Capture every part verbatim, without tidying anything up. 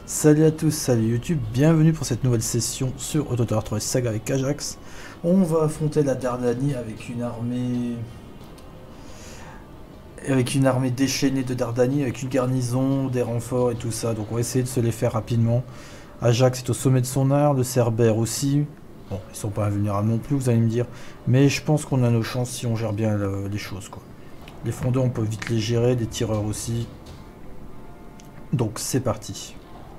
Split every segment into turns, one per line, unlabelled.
Salut à tous, salut YouTube, bienvenue pour cette nouvelle session sur AutoTower trois Saga avec Ajax. On va affronter la Dardanie avec une armée... avec une armée déchaînée de Dardanie, avec une garnison, des renforts et tout ça. Donc on va essayer de se les faire rapidement. Ajax est au sommet de son art, le Cerbère aussi. Bon, ils sont pas invulnérables non plus, vous allez me dire. Mais je pense qu'on a nos chances si on gère bien le, les choses, quoi. Les frondeurs, on peut vite les gérer, les tireurs aussi. Donc c'est parti.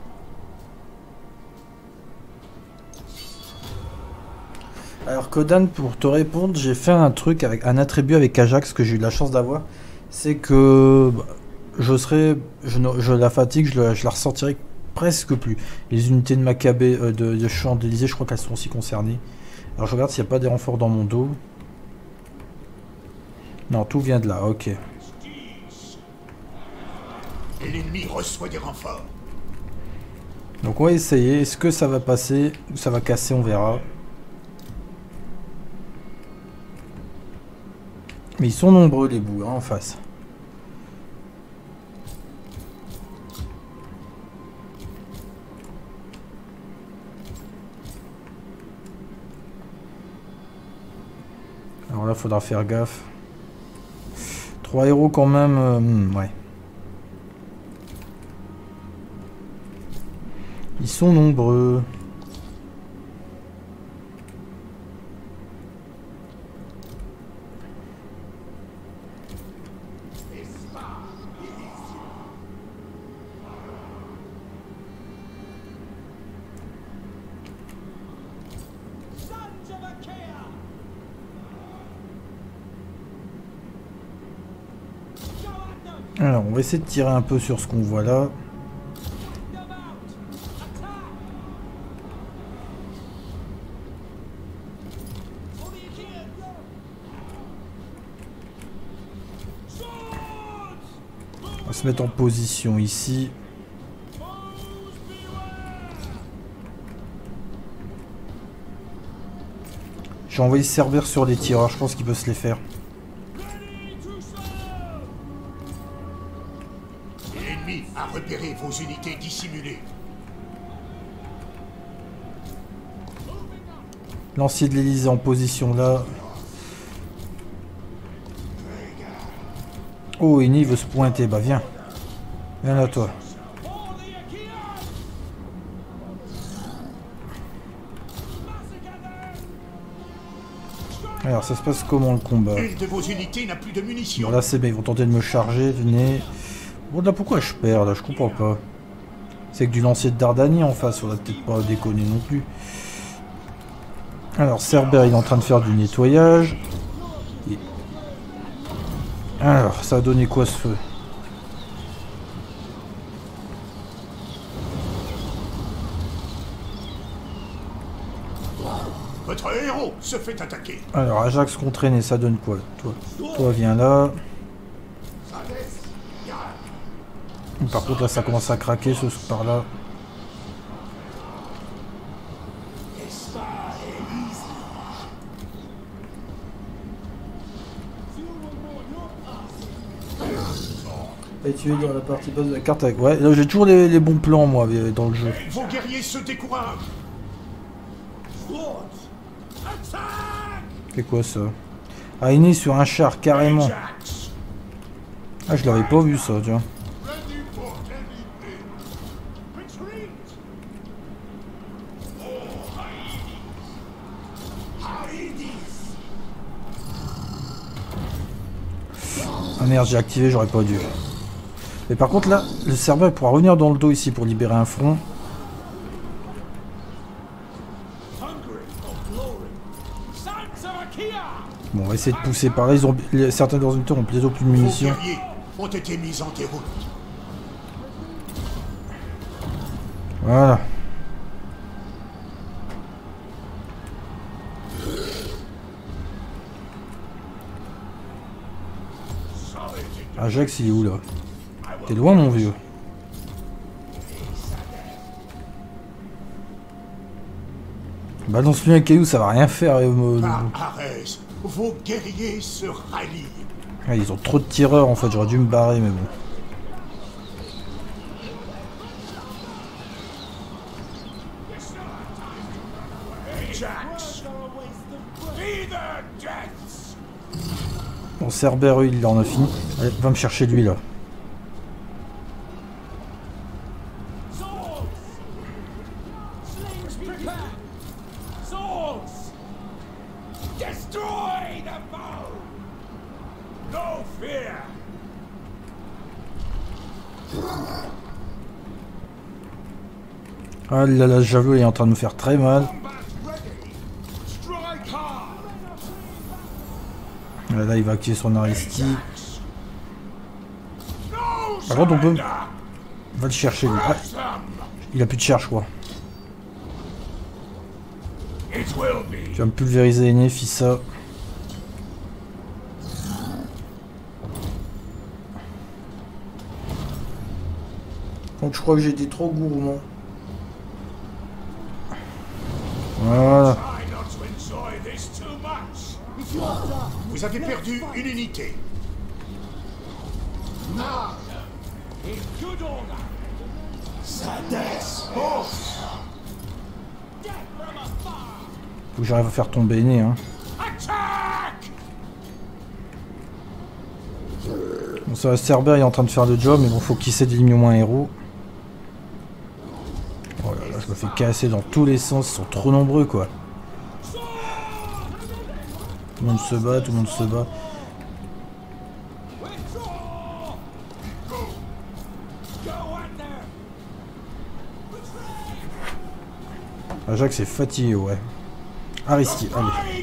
Alors Kodan, pour te répondre, j'ai fait un truc avec un attribut avec Ajax que j'ai eu la chance d'avoir. C'est que bah, je serai, je, je la fatigue, je, le, je la ressentirai presque plus. Les unités de Maccabée, euh, de, de Champs-Élysées, je crois qu'elles sont aussi concernées. Alors je regarde s'il n'y a pas des renforts dans mon dos. Non, tout vient de là, ok.
L'ennemi reçoit des renforts.
Donc on va essayer. Est-ce que ça va passer ou ça va casser, on verra. Mais ils sont nombreux les bouts hein, en face. Alors là, faudra faire gaffe. Trois héros quand même, euh, hmm, ouais. Ils sont nombreux. Alors, on va essayer de tirer un peu sur ce qu'on voit là. On va se mettre en position ici. J'ai envoyé Cerbère sur les tireurs, je pense qu'il peut se les faire.
L'ennemi a repéré vos unités dissimulées.
Lancier de l'Elysée en position là. Oh, Eni veut se pointer, bah viens. Viens là toi. Alors ça se passe comment le combat?
Une de vos unités n'a plus de munitions.
Bon là c'est bien, ils vont tenter de me charger, venez. Bon là pourquoi je perds là, je comprends pas. C'est que du lancier de Dardanie en face, on va peut-être pas déconner non plus. Alors Cerbère il est en train de faire du nettoyage. Et... alors ça a donné quoi ce feu?
Votre héros se fait attaquer.
Alors Ajax contre Aîné, ça donne quoi? Toi, toi viens là. Par contre là ça commence à craquer ce par là. Et tu es dans la partie basse de la carte avec... ouais, là j'ai toujours les, les bons plans moi dans le jeu.
Vos guerriers se découragent.
C'est quoi ça? Ah, Aîné sur un char carrément. Ah je l'avais pas vu ça, tiens. Ah merde, j'ai activé, j'aurais pas dû. Mais par contre là, le Cerbère pourra revenir dans le dos ici pour libérer un front. Bon, on va essayer de pousser par là. Ils ont, les, certains dans une tour ont plutôt plus de munitions.
Vos guerriers ont été mis en déroute.
Voilà. Ajax, il est où là? T'es loin mon vieux. Balance-lui un caillou, ça va rien faire. Euh,
Par Arès, vos guerriers se rallient.
Ah, ils ont trop de tireurs en fait, j'aurais dû me barrer mais bon.
Ajax! Be the deaths!
Bon, Cerbère, il en a fini. Allez, va me chercher lui là.
Destroy the foe! No fear!
Ah là là, j'avoue, il est en train de me faire très mal. Là, là il va activer son Aristi. Par contre, on peut... On va le chercher, lui. Ah, il a plus de charge, je crois. Tu vas me pulvériser les nez, Fissa. Donc, je crois que j'ai été trop gourmand. Voilà.
Vous avez perdu une unité.
Faut que j'arrive à faire tomber les nez, hein. Bon, ça va, Cerbère il est en train de faire le job, mais bon, faut qu'il s'élimine au moins un héros. Oh là là, je me fais casser dans tous les sens, ils sont trop nombreux, quoi. Tout le monde se bat, tout le monde se bat. Ajax est fatigué, ouais. Aristi, allez.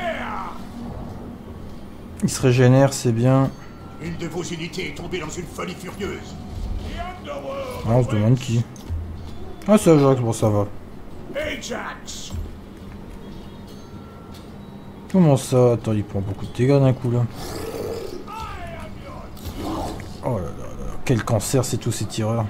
Il se régénère, c'est bien.
Une de vos unités est tombée dans une folie furieuse.
Ah, on se demande qui. Ah, c'est Ajax, bon, ça va.
Ajax!
Comment ça? Attends, il prend beaucoup de dégâts d'un coup, là. Oh là là là, quel cancer, c'est tous ces tireurs.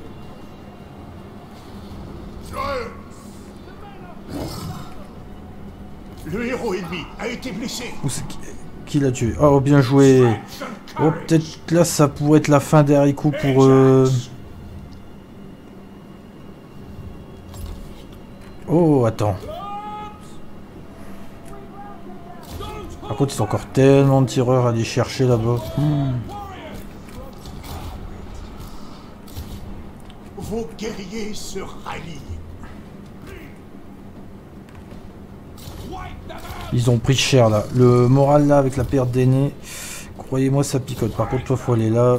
Le héros ennemi a été blessé.
Où c'est qui, qui l'a tué? Oh, bien joué. Oh, peut-être là, ça pourrait être la fin des haricots pour... Euh... Oh, attends. Par contre, il y a encore tellement de tireurs à aller chercher là-bas. Hmm.
Vos guerriers se rallient.
Ils ont pris cher là. Le moral là avec la perte des nez. Croyez-moi, ça picote. Par contre, toi, faut aller là.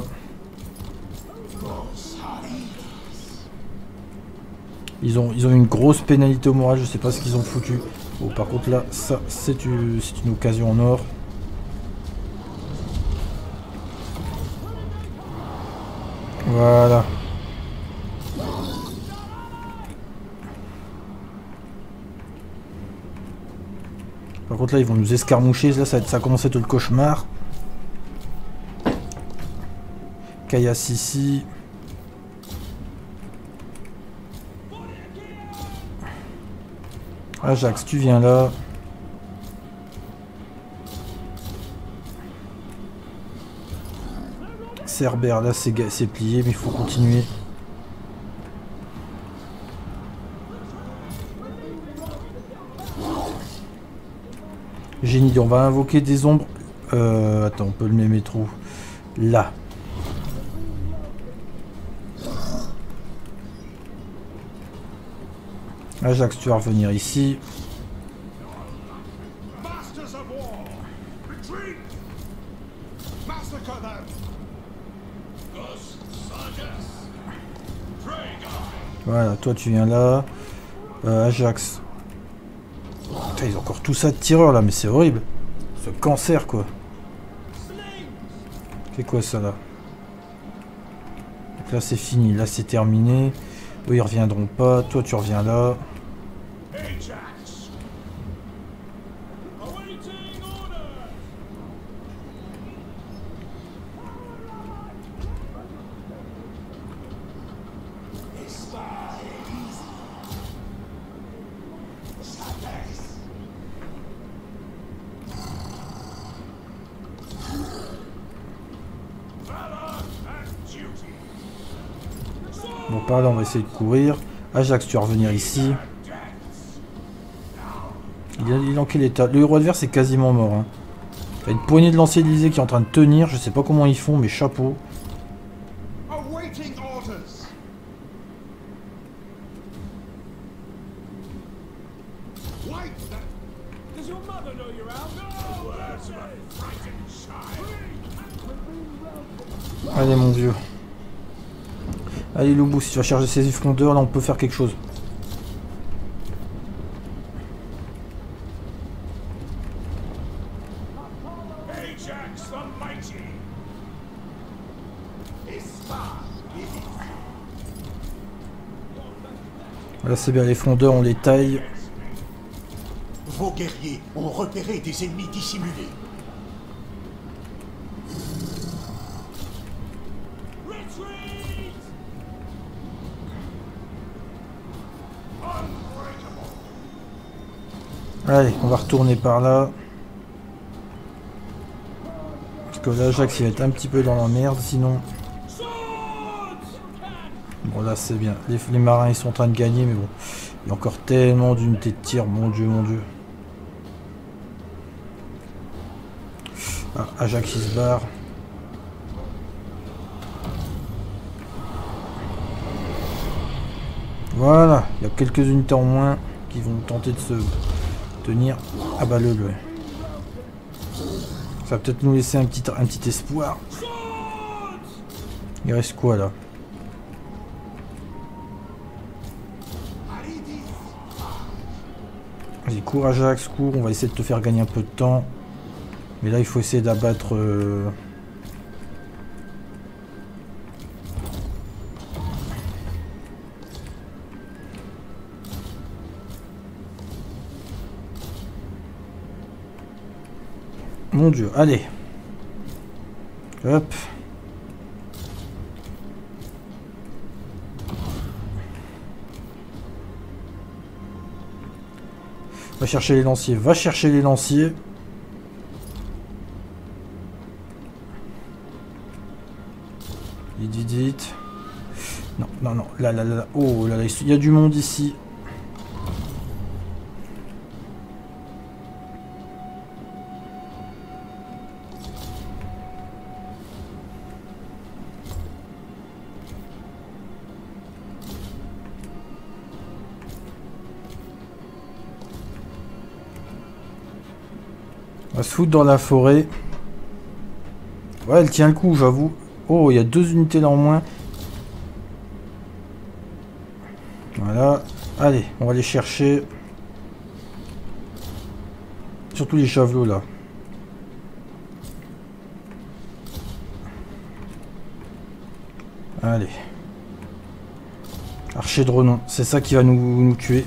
Ils ont, ils ont une grosse pénalité au moral. Je sais pas ce qu'ils ont foutu. Bon, par contre là, ça c'est une, c'est une occasion en or. Voilà. Par contre là, ils vont nous escarmoucher. Là, ça, ça a commencé à être le cauchemar. Kaias ici. Ajax, tu viens là. Cerbère, là c'est plié, mais il faut continuer. Génie, on va invoquer des ombres. Euh, attends, on peut le mettre où? Là. Ajax, tu vas revenir ici. Voilà, toi tu viens là. Euh, Ajax. Putain, ils ont encore tout ça de tireurs là, mais c'est horrible. Ce cancer quoi. C'est quoi ça là? Donc là c'est fini, là c'est terminé. Eux ils reviendront pas, toi tu reviens là. Bon, par là, on va essayer de courir. Ajax, tu vas revenir ici. Il est, il est en quel état? Le roi de verre c'est quasiment mort. Hein. Il y a une poignée de lanciers d'Élysée qui est en train de tenir. Je sais pas comment ils font, mais chapeau. Allez mon vieux. Allez Loubou, si tu vas charger ces effrondeurs, là on peut faire quelque chose. Là c'est bien, les frondeurs on les taille.
Vos guerriers ont repéré des ennemis dissimulés.
Allez, on va retourner par là. Parce que là, Ajax, il va être un petit peu dans la merde, sinon... Bon, là, c'est bien. Les, les marins, ils sont en train de gagner, mais bon. Il y a encore tellement d'unités de tir, mon dieu, mon dieu. Ah, Ajax, il se barre. Voilà, il y a quelques unités en moins qui vont tenter de se... tenir. Ah bah le, le. Ça va peut-être nous laisser un petit, un petit espoir. Il reste quoi là? Allez, cours Ajax, cours. On va essayer de te faire gagner un peu de temps. Mais là il faut essayer d'abattre... Euh... Mon dieu, allez. Hop. Va chercher les lanciers, va chercher les lanciers. Dit, dit. Non, non, non. Là, là, là. Oh là là, il y a du monde ici. On va se foutre dans la forêt. Ouais, elle tient le coup, j'avoue. Oh, il y a deux unités là en moins. Voilà. Allez, on va les chercher. Surtout les javelots là. Allez. Archer de renom. C'est ça qui va nous, nous tuer.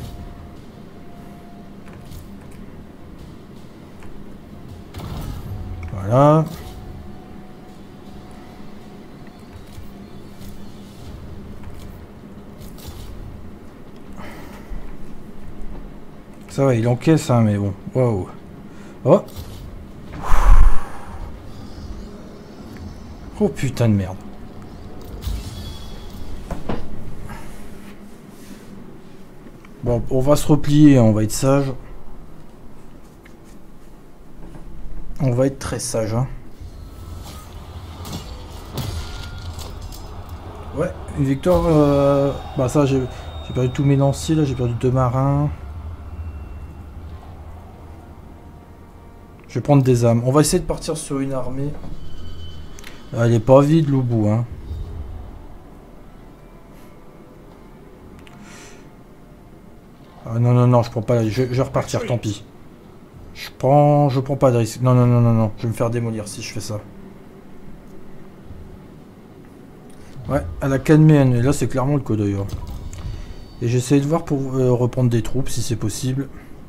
Voilà. Ça va, il encaisse, hein, mais bon. Waouh. Oh. Oh putain de merde. Bon, on va se replier, on va être sage. On va être très sage, hein. Ouais, une victoire. Euh... Bah ça, j'ai perdu tous mes lanciers, là, j'ai perdu deux marins. Je vais prendre des âmes. On va essayer de partir sur une armée. Elle est pas vide, Loubou, hein. Ah non, non, non, je prends pas... Je, je vais repartir, tant pis. Je prends... Je prends pas de risque. Non, non, non, non, non. Je vais me faire démolir si je fais ça. Ouais, à la Canméenne. Et là, c'est clairement le coup d'œil. Et j'essaie de voir pour euh, reprendre des troupes, si c'est possible.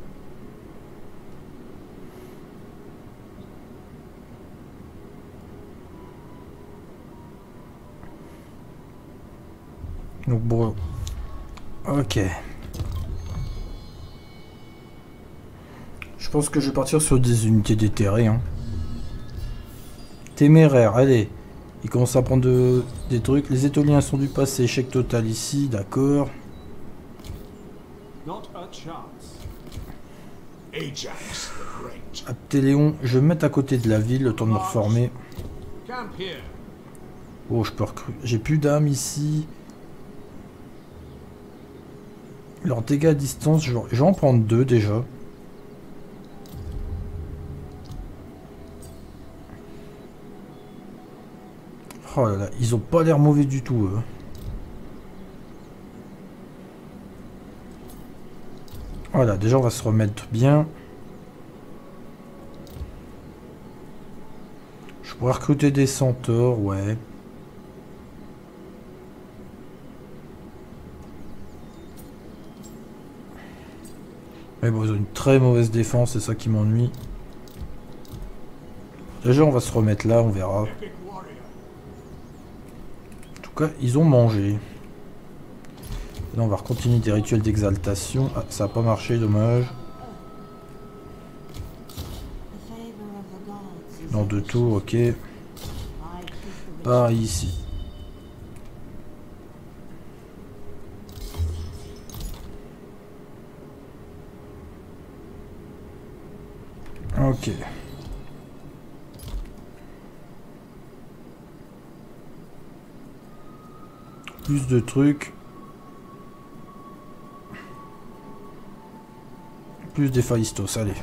Donc bon, ok. Je pense que je vais partir sur des unités déterrées. Hein. Téméraire, allez. Il commence à prendre de, des trucs. Les étoliens sont du passé, échec total ici, d'accord.
Ajax the Great.
Aptéléon, je vais me mettre à côté de la ville, le temps de me reformer.
Camp here.
Oh, je peux recruter. J'ai plus d'âmes ici. Leurs dégâts à distance, je vais en prendre deux déjà. Oh là là, ils ont pas l'air mauvais du tout, eux. Voilà, déjà on va se remettre bien. Je pourrais recruter des centaures, ouais. Mais bon, ils ont une très mauvaise défense, c'est ça qui m'ennuie. Déjà on va se remettre là, on verra. En tout cas, ils ont mangé. Là on va continuer des rituels d'exaltation. Ah, ça n'a pas marché, dommage. Dans deux tours, ok. Pareil ici. Ok. Plus de trucs. Plus d'Héphaïstos, allez.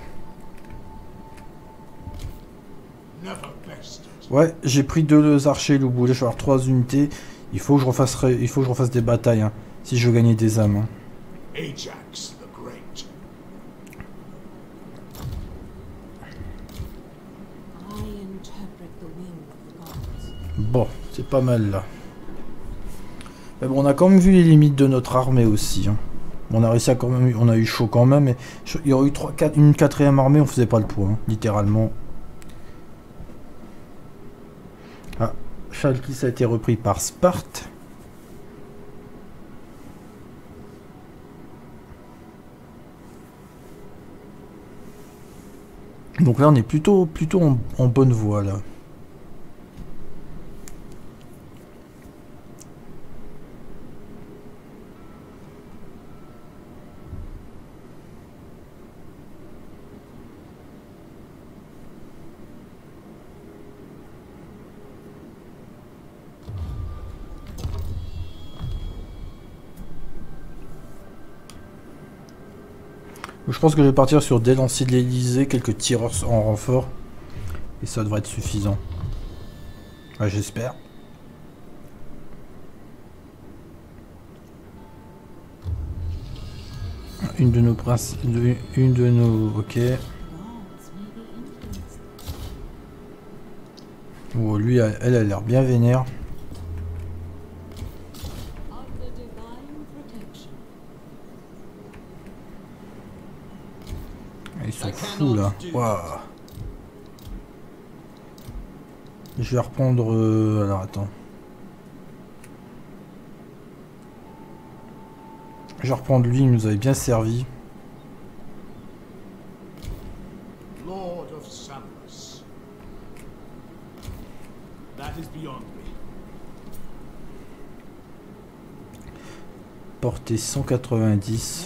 Ouais, j'ai pris deux archers loup boulet, je vais avoir trois unités. Il faut que je refasse, il faut que je refasse des batailles, hein, si je veux gagner des âmes. Hein.
Ajax the Great.
Bon, c'est pas mal là. Mais bon, on a quand même vu les limites de notre armée aussi. Hein. On a réussi à quand même, on a eu chaud quand même, mais il y aurait eu trois, quatre, une quatrième armée, on faisait pas le poids, hein, littéralement. Ah, Chalkis a été repris par Sparte. Donc là, on est plutôt, plutôt en, en bonne voie là. Je pense que je vais partir sur des lanciers de l'Elysée, quelques tireurs en renfort. Et ça devrait être suffisant. Ah, j'espère. Une de nos princes... Une de nos... Ok. Oh, lui, elle, elle a l'air bien vénère. Ils sont fous là. Waouh. Je vais reprendre... Euh... Alors attends. Je vais reprendre lui, il nous avait bien servi.
Lord of Samus. That is beyond me.
Portée cent quatre-vingt-dix.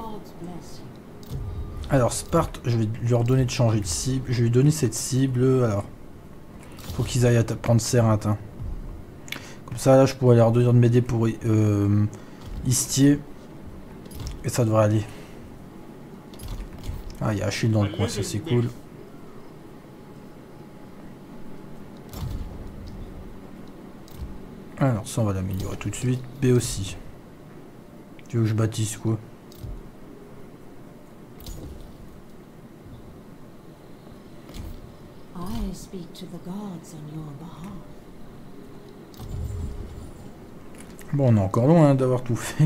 Alors Sparte, je vais lui redonner de changer de cible. Je vais lui donner cette cible. Alors, faut qu'ils aillent à prendre Sérinthe. Hein. Comme ça, là, je pourrais leur donner de m'aider pour euh, Istier. Et ça devrait aller. Ah, il y a Achille dans le coin, ça c'est cool. Alors ça, on va l'améliorer tout de suite. B aussi. Tu veux que je bâtisse quoi? Bon, on est encore loin hein, d'avoir tout fait.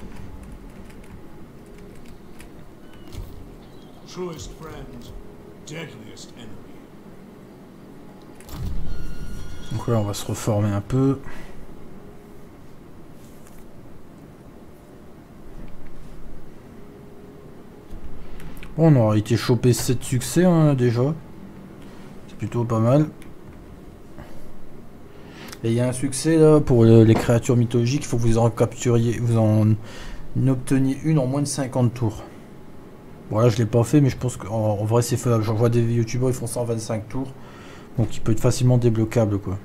Truest friend, deadliest enemy.
Donc là, on va se reformer un peu. Bon, on aura été chopé sept succès hein, déjà. C'est plutôt pas mal. Et il y a un succès là pour le, les créatures mythologiques. Il faut que vous en capturiez, vous en obteniez une en moins de cinquante tours. Bon là je l'ai pas fait, mais je pense qu'en en vrai c'est faisable. J'en vois des youtubeurs, ils font ça en vingt-cinq tours. Donc il peut être facilement débloquable quoi.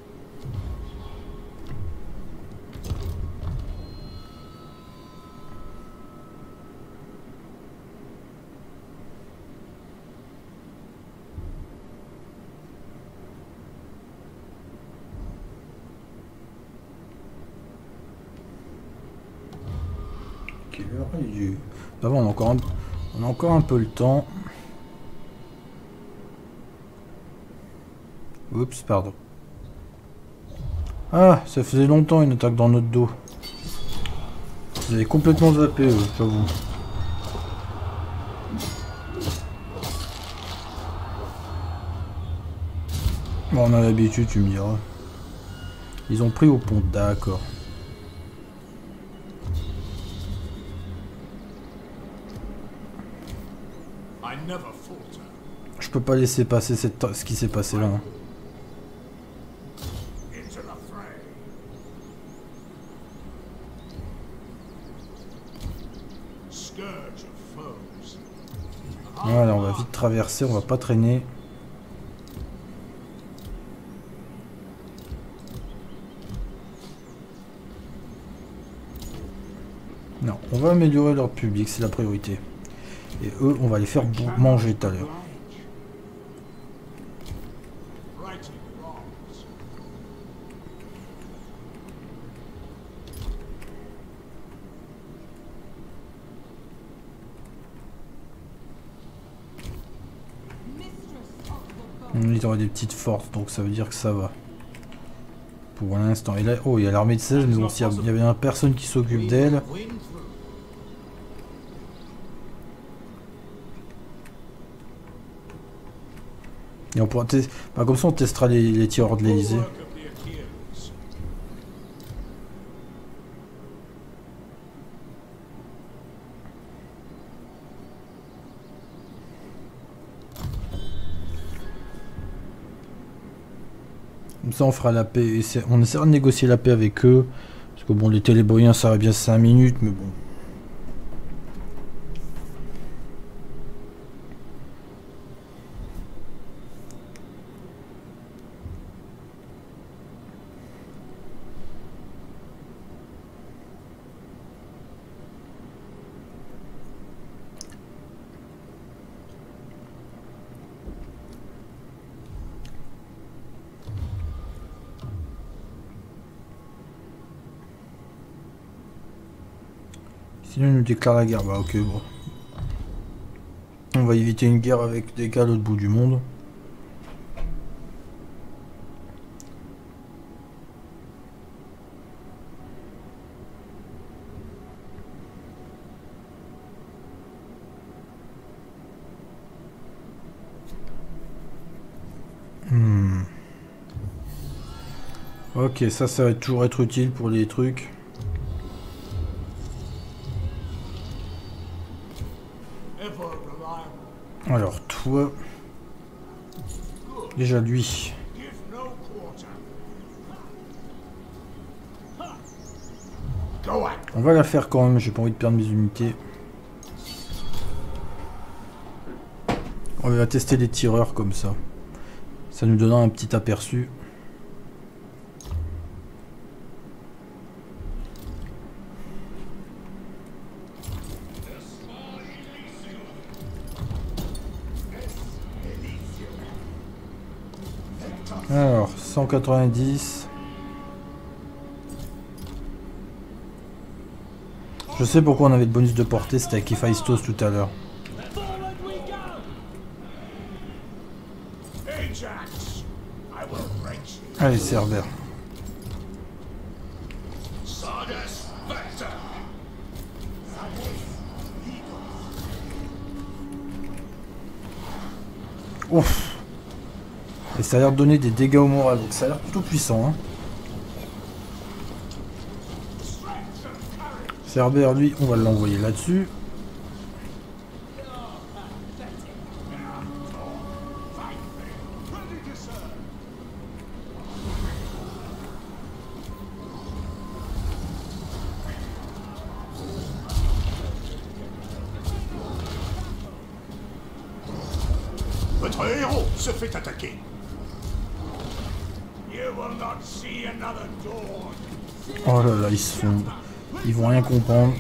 Quelle heure il est? Ah bon, on a encore un... on a encore un peu le temps. Oups, pardon. Ah, ça faisait longtemps une attaque dans notre dos. Vous avez complètement zappé, euh, j'avoue. Bon, on a l'habitude, tu me diras. Ils ont pris au pont, d'accord. Je peux pas laisser passer cette... ce qui s'est passé là. Hein. Voilà, on va vite traverser, on va pas traîner. Non, on va améliorer leur public, c'est la priorité. Et eux, on va les faire manger tout à l'heure. Il y aura des petites forces, donc ça veut dire que ça va. Pour l'instant. Et là, oh, il y a l'armée de seize, mais bon, s'il y avait une personne qui s'occupe d'elle. Et on pourra tester. Bah, comme ça, on testera les, les tireurs de l'Elysée. Comme ça on fera la paix, et on essaiera de négocier la paix avec eux. Parce que bon, les télébriens ça va bien cinq minutes, mais bon. Sinon, il nous déclare la guerre. Bah, ok, bon. On va éviter une guerre avec des gars à l'autre bout du monde. Hmm. Ok, ça, ça va toujours être utile pour les trucs. Alors, toi... Déjà, lui... On va la faire quand même, j'ai pas envie de perdre mes unités. On va tester les tireurs comme ça. Ça nous donnera un petit aperçu. Alors, cent quatre-vingt-dix. Je sais pourquoi on avait le bonus de portée, c'était avec Héphaïstos tout à l'heure. Allez, Cerbère. Ouf. Et ça a l'air de donner des dégâts au moral, donc ça a l'air plutôt puissant. Hein. Cerbère, lui, on va l'envoyer là-dessus.
Notre héros se fait attaquer.
Oh là là, ils se font... Ils vont rien comprendre.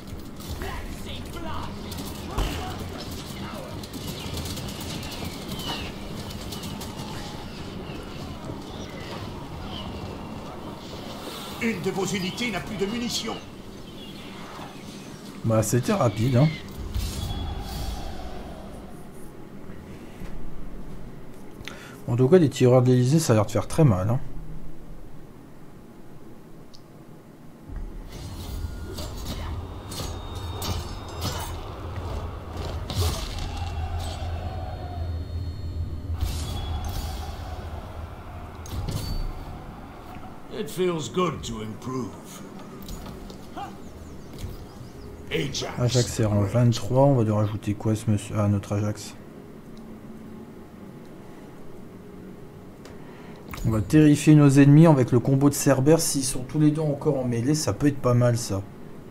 Une de vos unités n'a plus de munitions.
Bah c'était rapide hein. En tout cas les tireurs de l'Elysée ça a l'air de faire très mal hein.
It feels good to improve. Ajax.
Ajax est en vingt-trois, on va lui rajouter quoi ce monsieur? Ah notre Ajax. On va terrifier nos ennemis avec le combo de Cerbère. S'ils sont tous les deux encore en mêlée, ça peut être pas mal ça.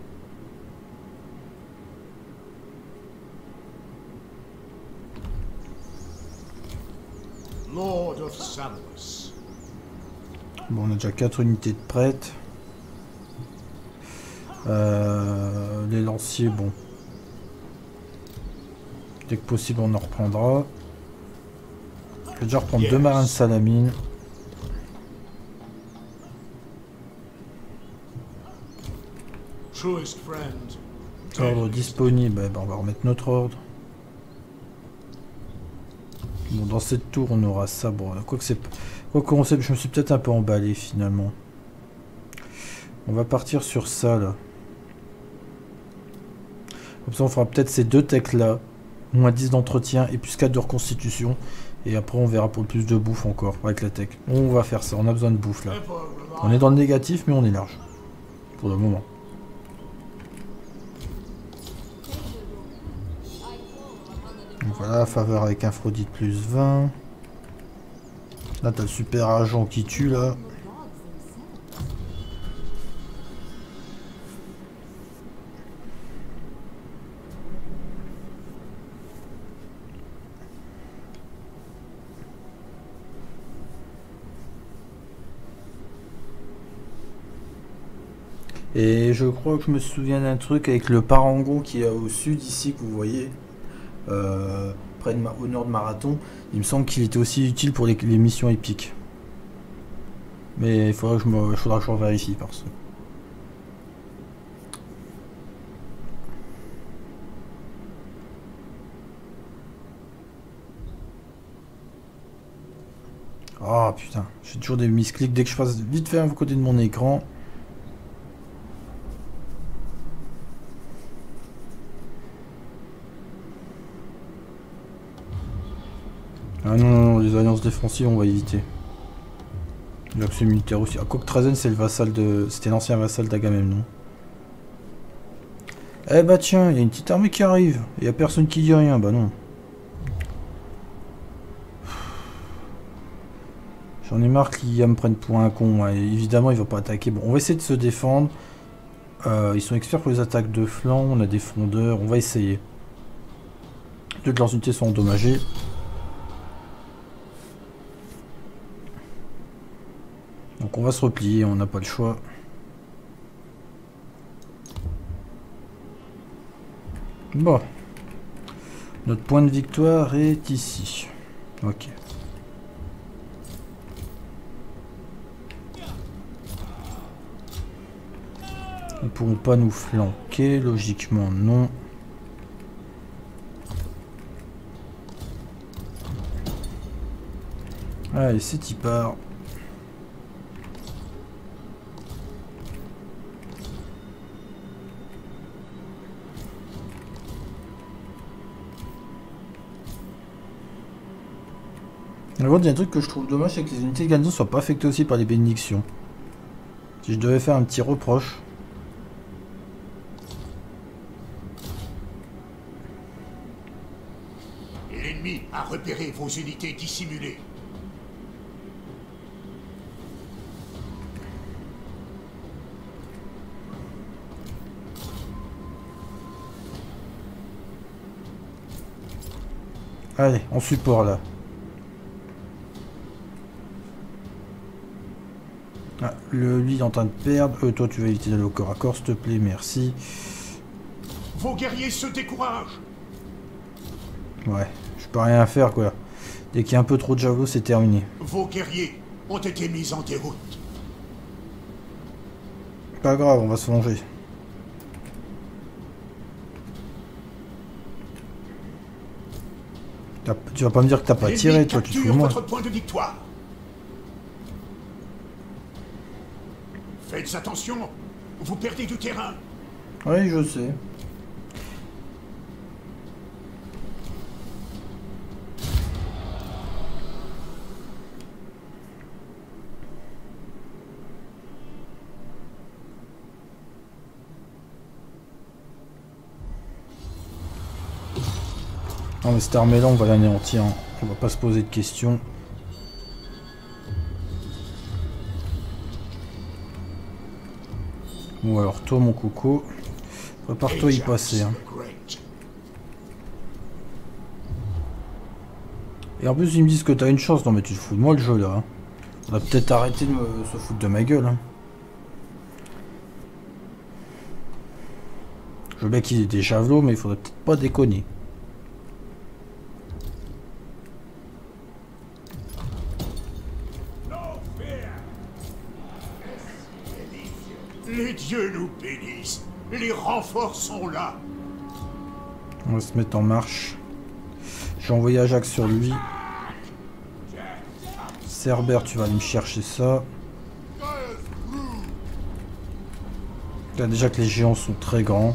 Lord of Samos.
Bon, on a déjà quatre unités de prêtes. Euh, les lanciers, bon. Dès que possible, on en reprendra. Je vais déjà reprendre yes. deux marins de salamine. Ordre disponible, eh ben, on va remettre notre ordre. Bon, dans cette tour, on aura ça. Bon, quoi que c'est, quoi qu'on sait, je me suis peut-être un peu emballé finalement. On va partir sur ça là. Comme ça, on fera peut-être ces deux techs là, moins dix d'entretien et plus quatre de reconstitution. Et après, on verra pour le plus de bouffe encore avec la tech. On va faire ça. On a besoin de bouffe là. On est dans le négatif, mais on est large pour le moment. Donc voilà, faveur avec Aphrodite plus vingt. Là, t'as le super agent qui tue, là. Et je crois que je me souviens d'un truc avec le parangon qui est au sud ici, que vous voyez. Euh, près de au nord de Marathon, il me semble qu'il était aussi utile pour les, les missions épiques. Mais il faudra que je me, faudra que je vérifie parce que. Ah putain, j'ai toujours des misclics dès que je passe vite fait à côté de mon écran. Ah non, non, non, les alliances défensives, on va éviter. L'accès militaire aussi. Ah, quoique Trazen, c'est le vassal de. C'était l'ancien vassal d'Agamemnon. Eh bah tiens, il y a une petite armée qui arrive. Il n'y a personne qui dit rien, bah non. J'en ai marre qu'il me prenne pour un con. Ouais. Évidemment, il va pas attaquer. Bon, on va essayer de se défendre. Euh, ils sont experts pour les attaques de flanc. On a des frondeurs. On va essayer. Deux de leurs unités sont endommagées. Donc on va se replier, on n'a pas le choix. Bon. Notre point de victoire est ici. Ok. Ils ne pourront pas nous flanquer, logiquement non. Allez, c'est y part. Par contre, il y a un truc que je trouve dommage, c'est que les unités de garnison ne soient pas affectées aussi par les bénédictions. Si je devais faire un petit reproche.
L'ennemi a repéré vos unités dissimulées.
Allez, on support là. Le, lui il est en train de perdre. Euh, toi tu vas éviter d'aller au corps à corps, s'il te plaît, merci.
Vos guerriers se découragent.
Ouais, je peux rien faire quoi. Dès qu'il y a un peu trop de javelots, c'est terminé.
Vos guerriers ont été mis en déroute.
Pas grave, on va se venger. Tu vas pas me dire que t'as pas tiré, toi, tu te fous de moi.
Votre point de victoire. Faites attention, vous perdez du terrain.
Oui, je sais. Non mais cette armée là on va l'anéantir, hein. On va pas se poser de questions. Bon alors toi mon coco, prépare-toi à y passer. Hein. Et en plus ils me disent que t'as une chance, non mais tu te fous de moi le jeu là. Hein. On va peut-être arrêter de me se foutre de ma gueule. Hein. Je veux bien qu'il ait des javelots mais il faudrait peut-être pas déconner.
Les dieux nous bénissent. Les renforts sont là.
On va se mettre en marche. J'ai envoyé Ajax sur lui. Cerbère, tu vas aller me chercher ça. Là, déjà que les géants sont très grands.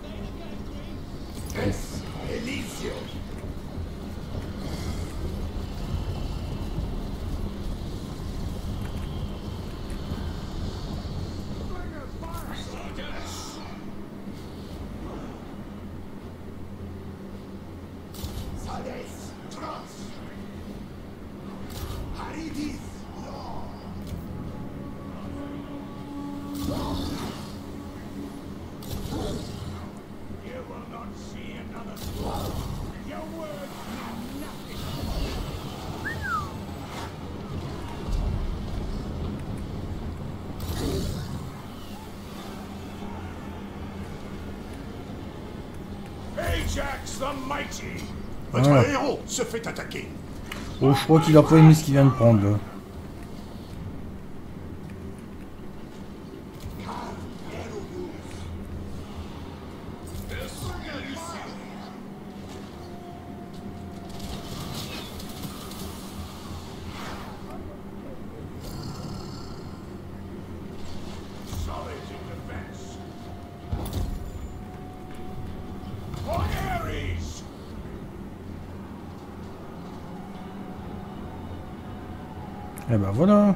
Ajax the Mighty. Votre
ah.
héros se fait attaquer.
Oh, je crois qu'il a pas aimé ce qu'il vient de prendre là. Et ben voilà.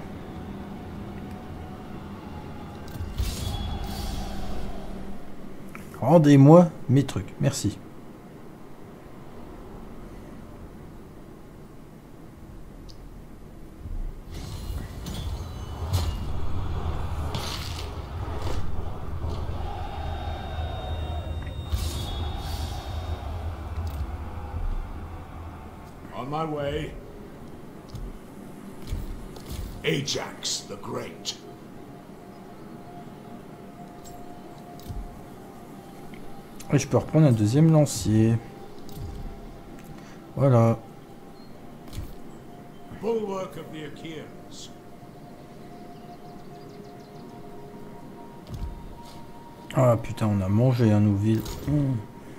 Rendez-moi mes trucs, merci.
On my way. Ajax the Great.
Et je peux reprendre un deuxième lancier. Voilà.
Bulwark of the Achaeans.
Ah putain, on a mangé un Nouville. Mmh.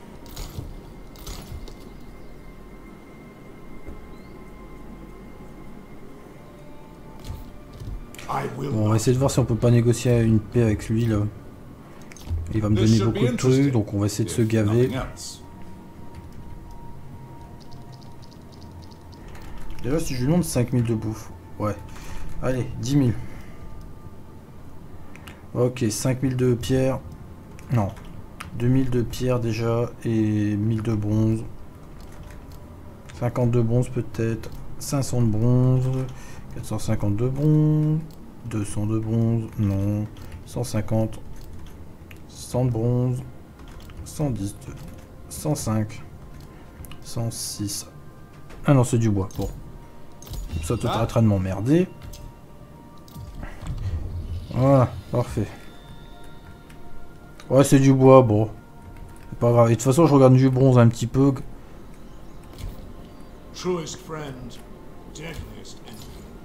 Bon, on va essayer de voir si on peut pas négocier une paix avec lui là. Il va me donner beaucoup de trucs, donc on va essayer de se gaver. Déjà si je lui demande cinq mille de bouffe. Ouais. Allez, dix mille. Ok, cinq mille de pierre. Non. deux mille de pierre déjà et mille de bronze. cinquante de bronze peut-être. cinq cents de bronze. quatre cent cinquante de bronze. deux cents de bronze. Non. cent cinquante. cent de bronze. cent dix de... cent cinq. cent six. Ah non, c'est du bois. Bon. Ça te t'arrêtera de m'emmerder. Voilà, parfait. Ouais, c'est du bois, bon. C'est pas grave. Et de toute façon, je regarde du bronze un petit peu.
Truest friend, deadliest enemy.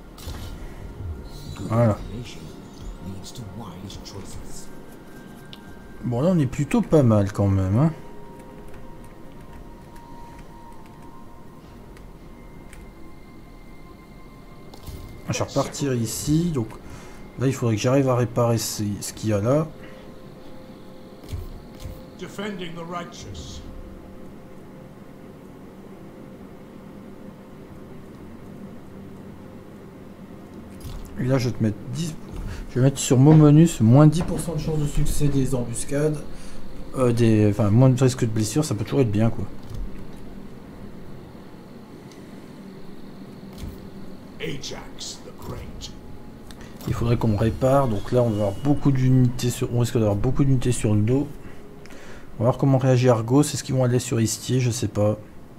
Voilà.
Information leads to wise choices.
Bon, là, on est plutôt pas mal quand même, hein. Je vais repartir ici, donc là il faudrait que j'arrive à réparer ce, ce qu'il y a là.
Defending the righteous.
Et là je vais te mettre dix. Je vais mettre sur mon bonus moins dix pour cent de chance de succès des embuscades. Euh, des. Enfin moins de risque de blessure, ça peut toujours être bien quoi.
Ajax the Great.
Il faudrait qu'on répare, donc là on va avoir beaucoup d'unités sur. On risque d'avoir beaucoup d'unités sur le dos. On va voir comment réagit Argos. Est-ce qu'ils vont aller sur Istier? Je sais pas.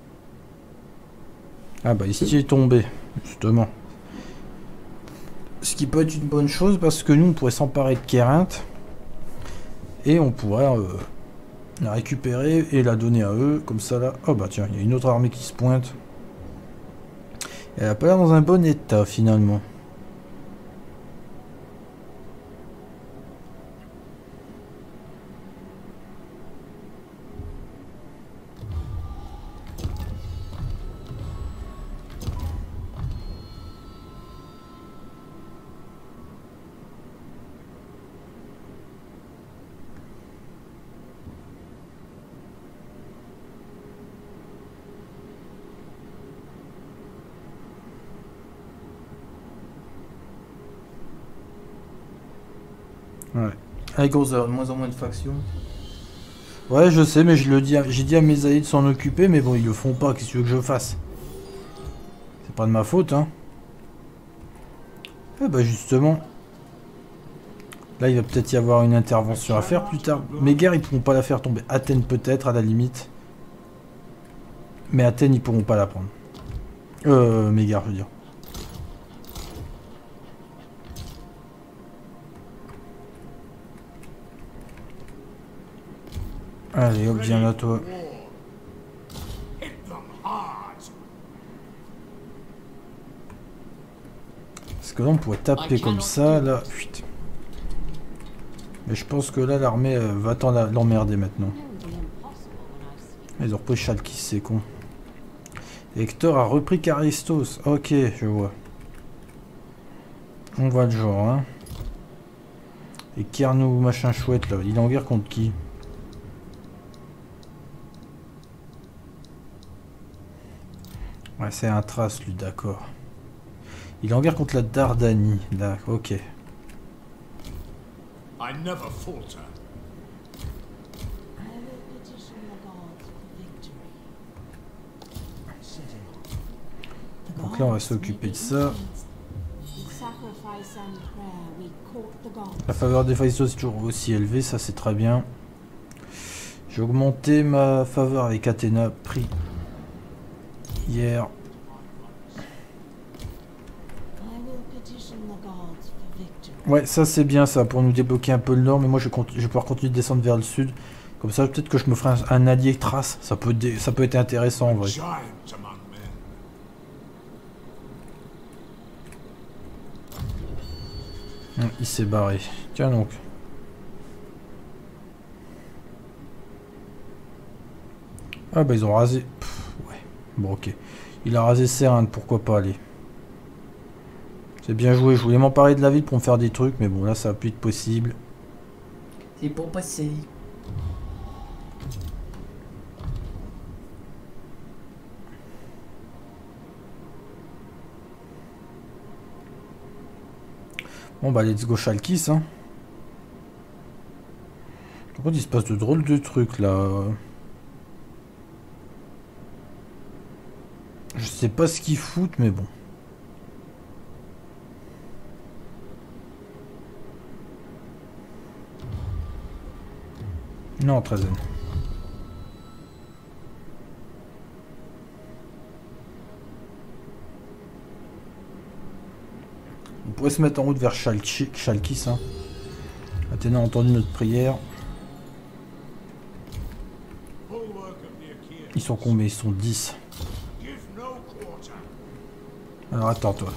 Ah bah Istier est tombé, justement. Ce qui peut être une bonne chose parce que nous on pourrait s'emparer de Kérinthe. Et on pourrait euh, la récupérer et la donner à eux. Comme ça là. Oh bah tiens, il y a une autre armée qui se pointe. Elle a pas l'air dans un bon état finalement. Ouais. Avec Gozer, de moins en moins de factions. Ouais, je sais, mais je le dis, j'ai dit à mes alliés de s'en occuper, mais bon, ils le font pas. Qu'est-ce que tu veux que je fasse? C'est pas de ma faute, hein. Eh bah justement, là, il va peut-être y avoir une intervention à faire plus tard. Mes guerres, ils pourront pas la faire tomber. Athènes peut-être, à la limite. Mais Athènes, ils pourront pas la prendre. Euh, mes guerres, je veux dire. Allez, hop, viens là, toi.
Hit them hard.
Parce que là, on pourrait taper comme ça, là. Putain. Mais je pense que là, l'armée euh, va t'en l'emmerder maintenant. Ils ont repris Chalkis, c'est con. Hector a repris Charistos. Ok, je vois. On voit le genre, hein. Et Kernou, machin chouette, là. Il est en guerre contre qui? Ouais, c'est un trace, lui, d'accord. Il est en guerre contre la Dardanie. D'accord, ok.
I never falter.
Donc là, on va s'occuper de ça. La faveur des Phaistos est toujours aussi élevée, ça c'est très bien. J'ai augmenté ma faveur avec Athéna, pris hier. Ouais, ça c'est bien ça, pour nous débloquer un peu le nord, mais moi je, je vais pouvoir continuer de descendre vers le sud. Comme ça, peut-être que je me ferai un, un allié trace, ça peut, ça peut être intéressant en vrai.
Giants among men.
Hum, il s'est barré. Tiens donc. Ah bah ils ont rasé. Pff, ouais. Bon ok. Il a rasé Sérinde, pourquoi pas aller. C'est bien joué, je voulais m'emparer de la ville pour me faire des trucs, mais bon là ça va plus être possible.
C'est pour passer.
Bon bah let's go Chalkis hein. Par contre il se passe de drôles de trucs là. Je sais pas ce qu'ils foutent mais bon. Non, Trazen. On pourrait se mettre en route vers Chalkis, hein. Athéna a entendu notre prière. Ils sont combien? Ils sont dix. Alors attends toi.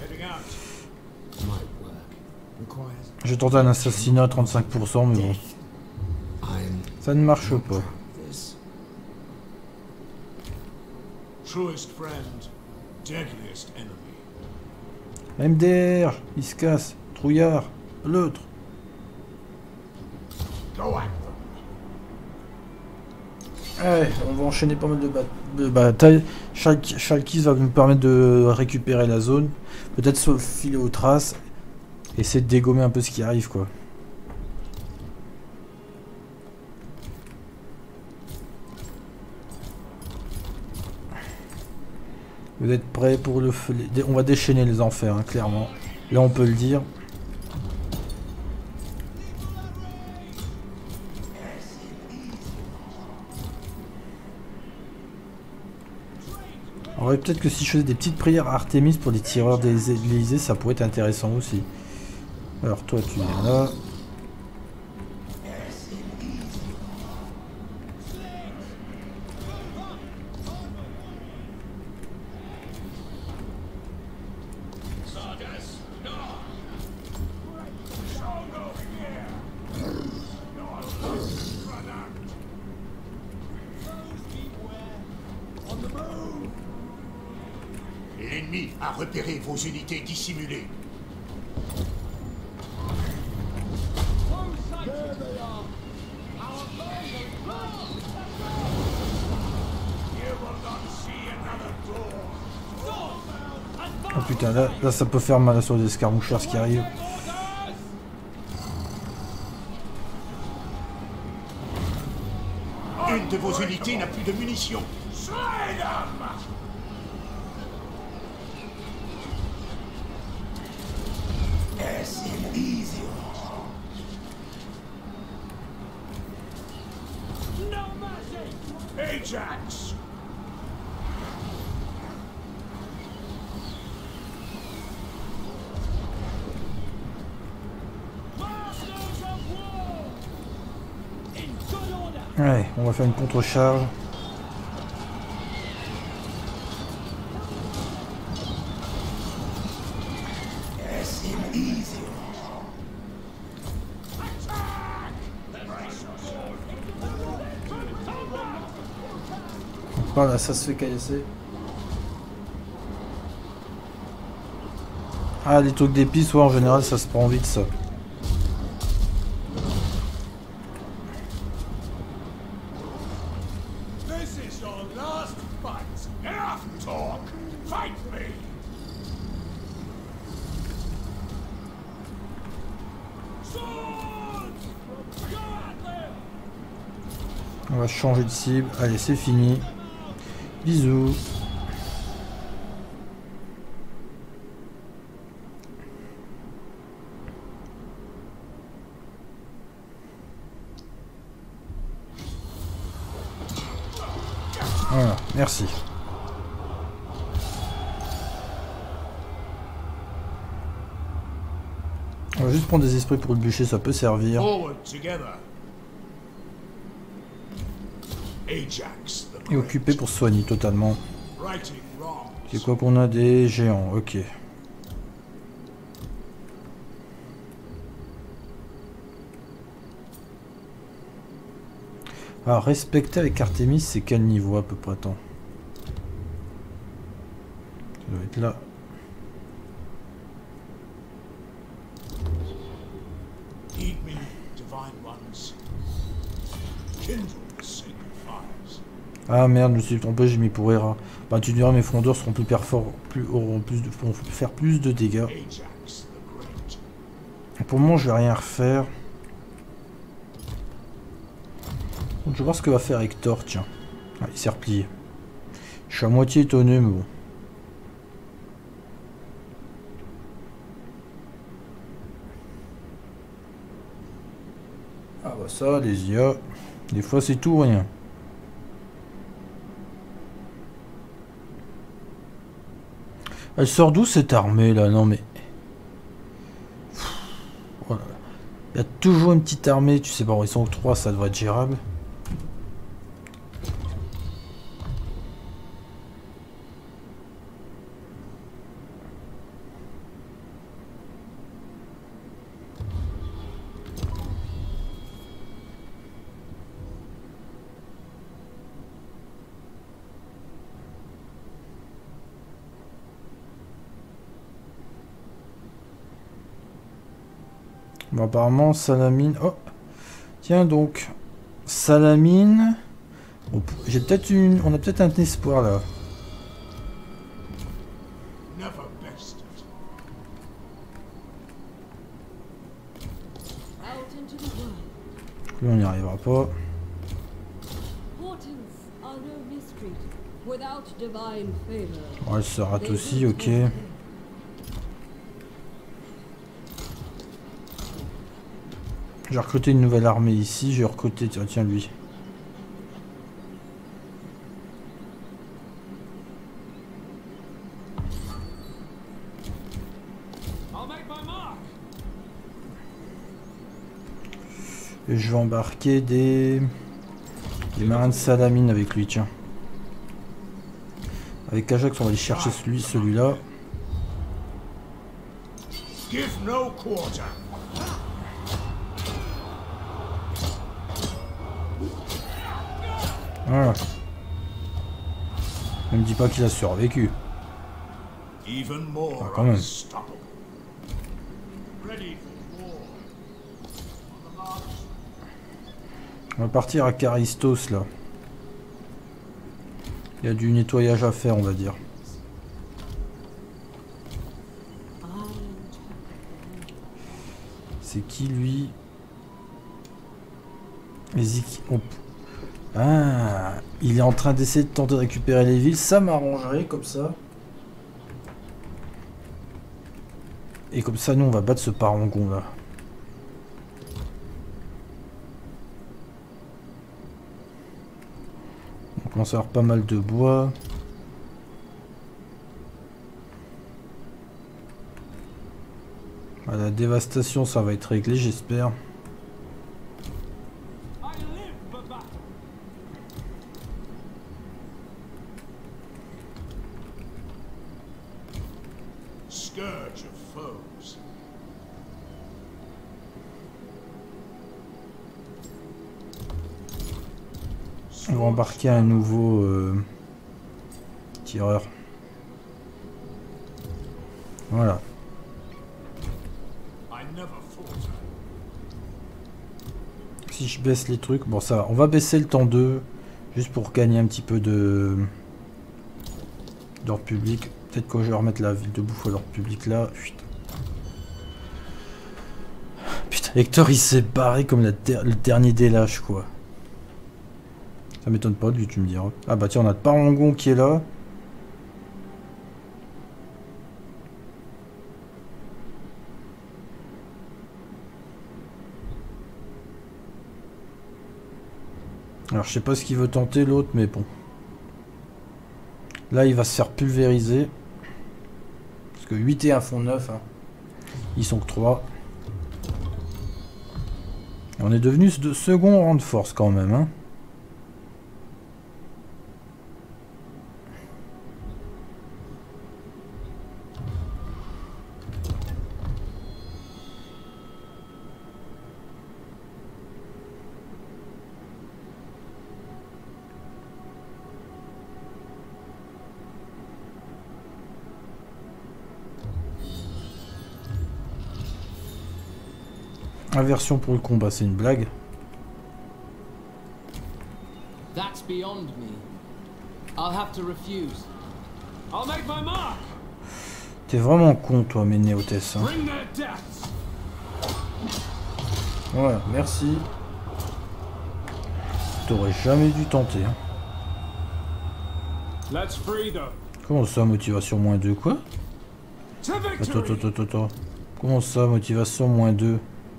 Je vais tenter un assassinat à trente-cinq pour cent mais bon. Ça ne marche pas. M D R, il se casse. Trouillard, l'autre. Ouais, on va enchaîner pas mal de, ba de batailles. Chaque Shalkis va nous permettre de récupérer la zone. Peut-être se filer aux traces. Essayer de dégommer un peu ce qui arrive quoi. Vous êtes prêts pour le feu? On va déchaîner les enfers, hein, clairement. Là on peut le dire. Alors peut-être que si je faisais des petites prières à Artémis pour les tireurs des Élysées, ça pourrait être intéressant aussi. Alors toi tu viens là.
L'ennemi a repéré vos unités dissimulées.
Oh putain, là, là ça peut faire mal sur les escarmoucheurs ce qui arrive.
Une de vos unités n'a plus de munitions. Ajax!
Ouais, on va faire une contre-charge. Voilà, ça se fait casser. Ah, les trucs d'épices, ouais, en général, ça se prend vite, ça. On va changer de cible. Allez, c'est fini. Bisous. Voilà, merci. On va juste prendre des esprits pour le bûcher, ça peut servir. Et occupé pour soigner totalement. C'est quoi qu'on a? Des géants, ok. Alors, respecter avec Artémis, c'est quel niveau à peu près? Attends. Ça doit être là. Ah merde, je me suis trompé, j'ai mis pour Hera. Bah tu diras, mes frondeurs seront plus performants, plus, auront plus de, pourront faire plus de dégâts. Et pour le moment, je vais rien refaire. Donc, je vais voir ce que va faire Hector, tiens. Ah, il s'est replié. Je suis à moitié étonné, mais bon. Ah bah ça, les I A, des fois c'est tout ou rien. Elle sort d'où cette armée là? Non mais... Voilà. Il y a toujours une petite armée, tu sais pas, ils sont que trois, ça devrait être gérable. Bon, apparemment, Salamine... Oh, tiens donc, Salamine... On, j'ai peut-être une... On a peut-être un espoir, là. Lui, on n'y arrivera pas. Ouais, ça rate aussi, ok. J'ai recruté une nouvelle armée ici, j'ai recruté, tiens, tiens lui. Et je vais embarquer des... des marins de Salamine avec lui, tiens. Avec Ajax, on va aller chercher celui, celui-là. Voilà. Ne me dis pas qu'il a survécu. Ah, quand même. On va partir à Caristos là. Il y a du nettoyage à faire, on va dire. C'est qui lui? Ezik... Oh. Ah, il est en train d'essayer de tenter de récupérer les villes. Ça m'arrangerait comme ça. Et comme ça, nous, on va battre ce parangon là. On commence à avoir pas mal de bois. Ah, la dévastation, ça va être réglé, j'espère. On va embarquer un nouveau euh, tireur. Voilà. Si je baisse les trucs, bon ça va. On va baisser le temps deux, juste pour gagner un petit peu de d'ordre public. Peut-être que je vais remettre la ville de bouffe à l'ordre public là. Putain, Putain Hector il s'est barré comme la le dernier des lâches quoi. Ça m'étonne pas de lui, tu me diras. Ah bah tiens, on a Parangon qui est là. Alors je sais pas ce qu'il veut tenter l'autre, mais bon. Là il va se faire pulvériser. Parce que huit et un font neuf. Hein. Ils sont que trois. Et on est devenu de second rang de force quand même. Hein. Aversion pour le combat, c'est une blague.
That's beyond me. I'll have to refuse. I'll make my mark.
T'es vraiment con toi, Ménéotès. Hein. Voilà, merci. T'aurais jamais dû tenter. Hein. Comment ça, motivation moins deux, quoi? Attends, attends, attends, attends. Comment ça, motivation moins deux?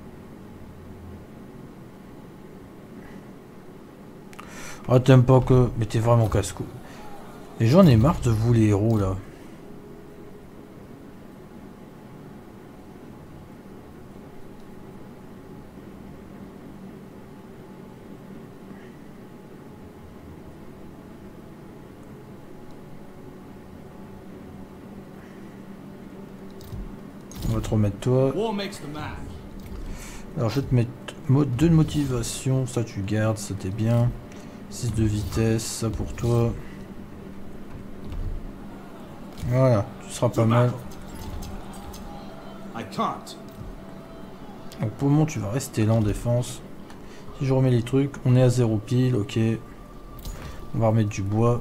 Ah, t'aimes pas que... Mais t'es vraiment casse-cou. Et j'en ai marre de vous, les héros, là. te remettre toi.
War makes the man.
Alors je vais te mettre mode deux de motivation, ça tu gardes, ça t'est bien. six de vitesse, ça pour toi. Voilà, tu seras pas mal.
I can't.
Donc pour le moment tu vas rester là en défense. Si je remets les trucs, on est à zéro pile, ok. On va remettre du bois.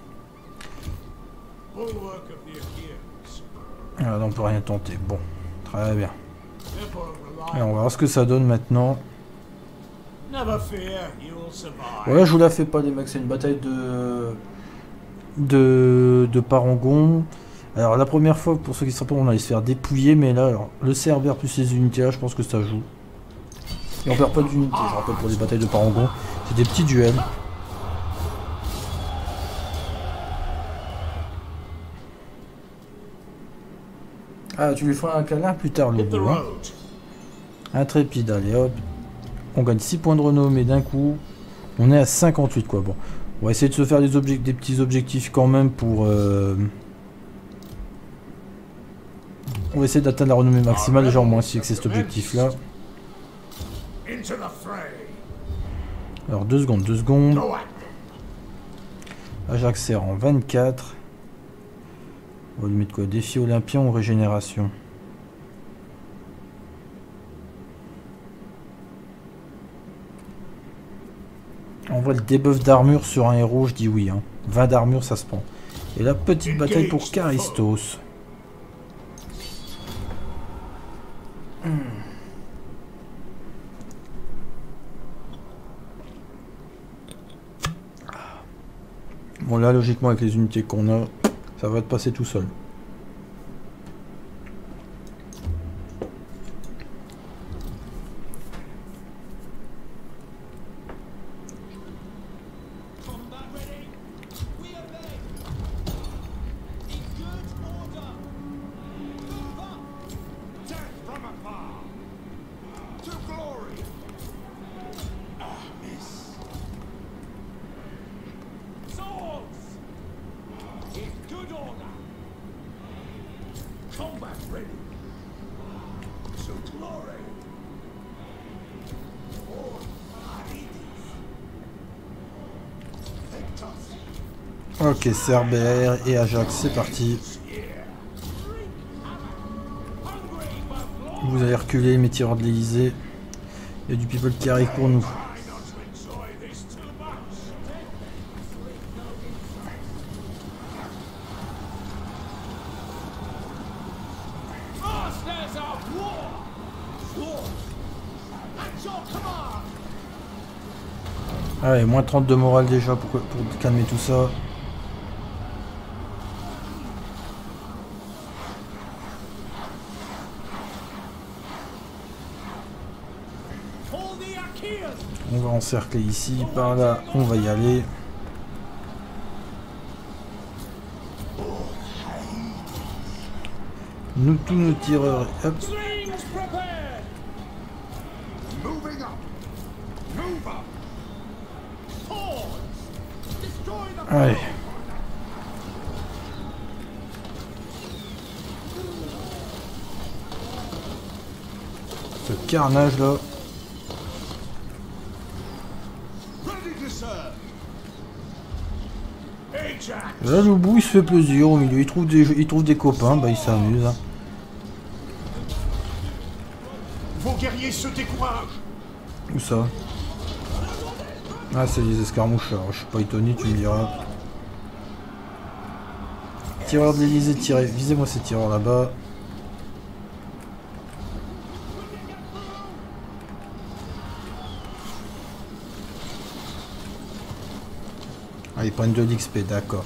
Bulwark of the Achaeans.
Voilà, là, on peut rien tenter. Bon, très bien.
Never
Et
rely.
on va voir ce que ça donne maintenant.
Never fear, you'll survive.
Voilà, je vous la fais pas les mecs, c'est une bataille de de, de parangon. Alors la première fois, pour ceux qui ne savent pas, on allait se faire dépouiller, mais là, alors, le Cerbère plus les unités là, je pense que ça joue. Et on perd pas d'unités, je rappelle, pour les batailles de parangon. C'est des petits duels. Ah, tu lui feras un câlin plus tard, le
Hit the
bout, hein.
road.
Intrépide, allez hop. On gagne six points de renommée d'un coup. On est à cinquante-huit quoi. Bon, on va essayer de se faire des, objectifs, des petits objectifs quand même pour... Euh... On va essayer d'atteindre la renommée maximale, déjà au moins si c'est cet objectif là.
Into the fray.
Alors deux secondes, deux secondes.
Go at
Ajax sert en vingt-quatre. On va lui mettre quoi? Défi olympien ou régénération? On voit le debuff d'armure sur un héros, je dis oui. Hein. vingt d'armure, ça se prend. Et la petite bataille pour Charistos. Hmm. Bon là, logiquement, avec les unités qu'on a, ça va te passer tout seul. Ok, Cerbère et Ajax, c'est parti. Vous allez reculer, mes tireurs de l'Elysée. Il y a du people qui arrive pour nous. Allez, moins trente de morale déjà pour, pour calmer tout ça. On va encercler ici, par là, on va y aller. Nous, tous nos tireurs, hop. Allez. Ce carnage là. Là, le bout il se fait plaisir au milieu, il trouve des, il trouve des copains, bah il s'amuse. Hein.
Vos guerriers se découragent.
Où ça? Ah, c'est les escarmoucheurs, je suis pas étonné, tu me diras. Tireur de l'Elysée, tirez, visez-moi ces tireurs là-bas. Ah, ils prennent de l'X P, d'accord.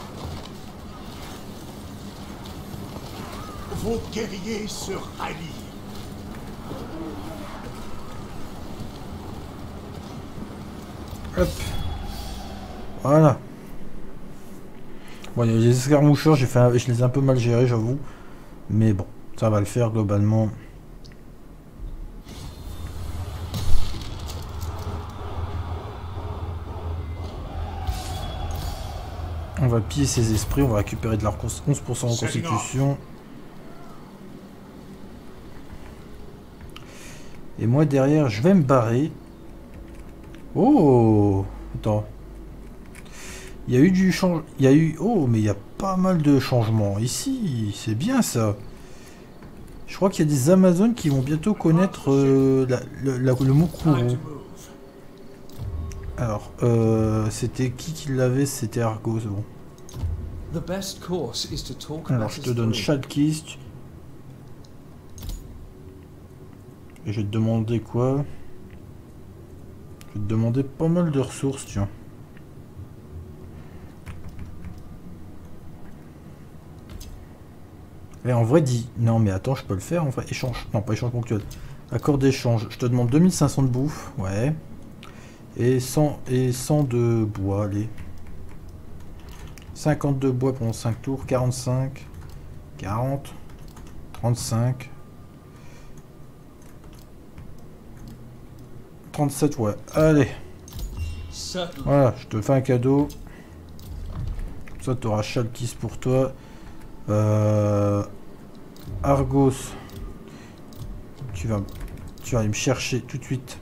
Vos guerriers se rallient.
Hop. Voilà. Bon, les escarmoucheurs, j'ai fait un... je les ai un peu mal gérés, j'avoue. Mais bon, ça va le faire globalement. On va piller ses esprits, on va récupérer de leur onze pour cent en constitution. Et moi derrière, je vais me barrer. Oh, attends. Il y a eu du change. Il y a eu. Oh, mais il y a pas mal de changements ici. C'est bien ça. Je crois qu'il y a des Amazones qui vont bientôt connaître euh, la, le, la, le Mukuru. Alors, euh, c'était qui qui l'avait? C'était Argos. Bon. Alors, je te donne Shalkis. Et je vais te demander quoi? Je vais te demander pas mal de ressources, tiens. Et en vrai, dit... Non, mais attends, je peux le faire en vrai. Échange. Non, pas échange ponctuel. Accord d'échange. Je te demande deux mille cinq cents de bouffe. Ouais. Et cent, et cent de bois, allez. cinquante de bois pendant cinq tours. quarante-cinq. quarante. trente-cinq. trente-sept, ouais. Allez. Voilà, je te fais un cadeau. Ça, tu auras Shalkis pour toi. Euh, Argos. Tu vas, tu vas aller me chercher tout de suite.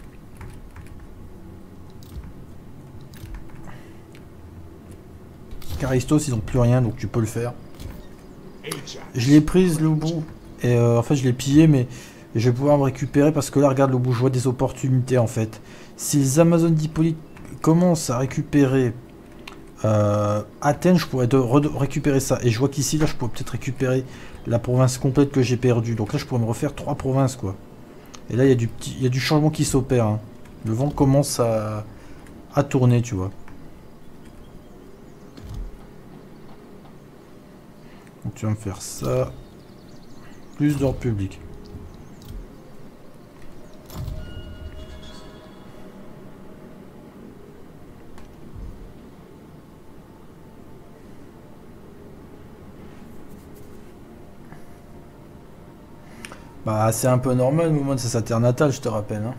Caristos, ils n'ont plus rien, donc tu peux le faire. Je l'ai prise, le bout. Et euh, en fait, je l'ai pillé, mais je vais pouvoir me récupérer parce que là, regarde le bout, je vois des opportunités en fait. Si les Amazones d'Hippolyte commencent à récupérer euh, Athènes, je pourrais de, de, récupérer ça. Et je vois qu'ici, là, je pourrais peut-être récupérer la province complète que j'ai perdue. Donc là, je pourrais me refaire trois provinces, quoi. Et là, il y a du petit, il y a du changement qui s'opère. Hein. Le vent commence à, à tourner, tu vois. Donc tu vas me faire ça. Plus d'ordre public. Bah c'est un peu normal, au moment de sa terre natale, je te rappelle. Hein.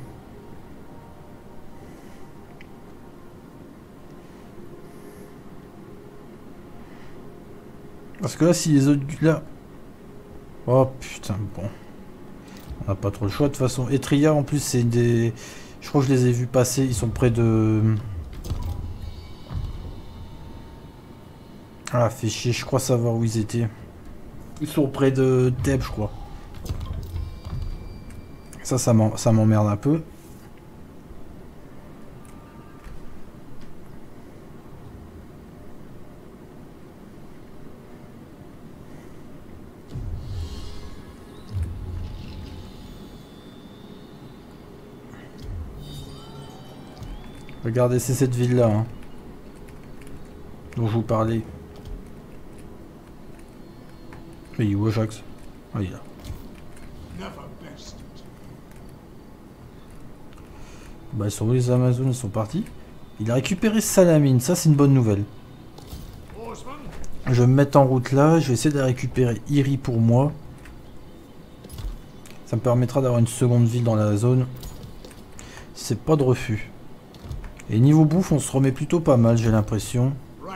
Parce que là, si les autres... Là... Oh putain, bon. On n'a pas trop le choix de toute façon. Etria, en plus, c'est des... Je crois que je les ai vus passer. Ils sont près de... Ah, fait chier. Je crois savoir où ils étaient. Ils sont près de Thèbes, je crois. Ça, ça m'emmerde un peu. Regardez, c'est cette ville-là hein, dont je vous parlais. Mais il est où Ajax? Ah, il est là. Bah, ils sont où les Amazones? Ils sont partis. Il a récupéré Salamine, ça c'est une bonne nouvelle. Je vais me mettre en route là, je vais essayer de récupérer Iri pour moi. Ça me permettra d'avoir une seconde ville dans la zone. C'est pas de refus. Et niveau bouffe, on se remet plutôt pas mal, j'ai l'impression.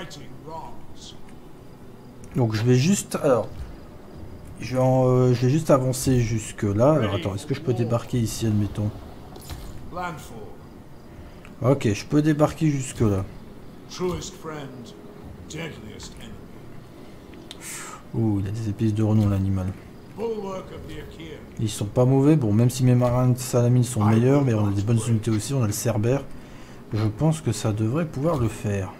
Donc je vais juste... Alors... Je vais, en, euh, je vais juste avancer jusque là. Alors attends, est-ce que je peux débarquer ici, admettons? Ok, je peux débarquer jusque là. Ouh, il a des épices de renom l'animal. Ils sont pas mauvais, bon même si mes marins de Salamine sont meilleurs, mais on a des bonnes unités aussi, on a le Cerbère. Je pense que ça devrait pouvoir le faire.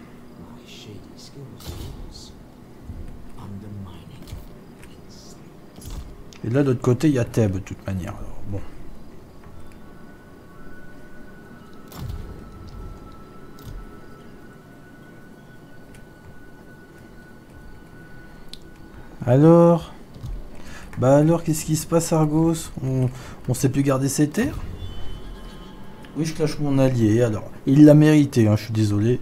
Et là de l'autre côté il y a Thèbes de toute manière. Alors, bon. Alors, bah alors, qu'est-ce qui se passe, Argos? On, on sait plus garder ses terres? Oui, je clash mon allié, alors. Il l'a mérité, hein, je suis désolé.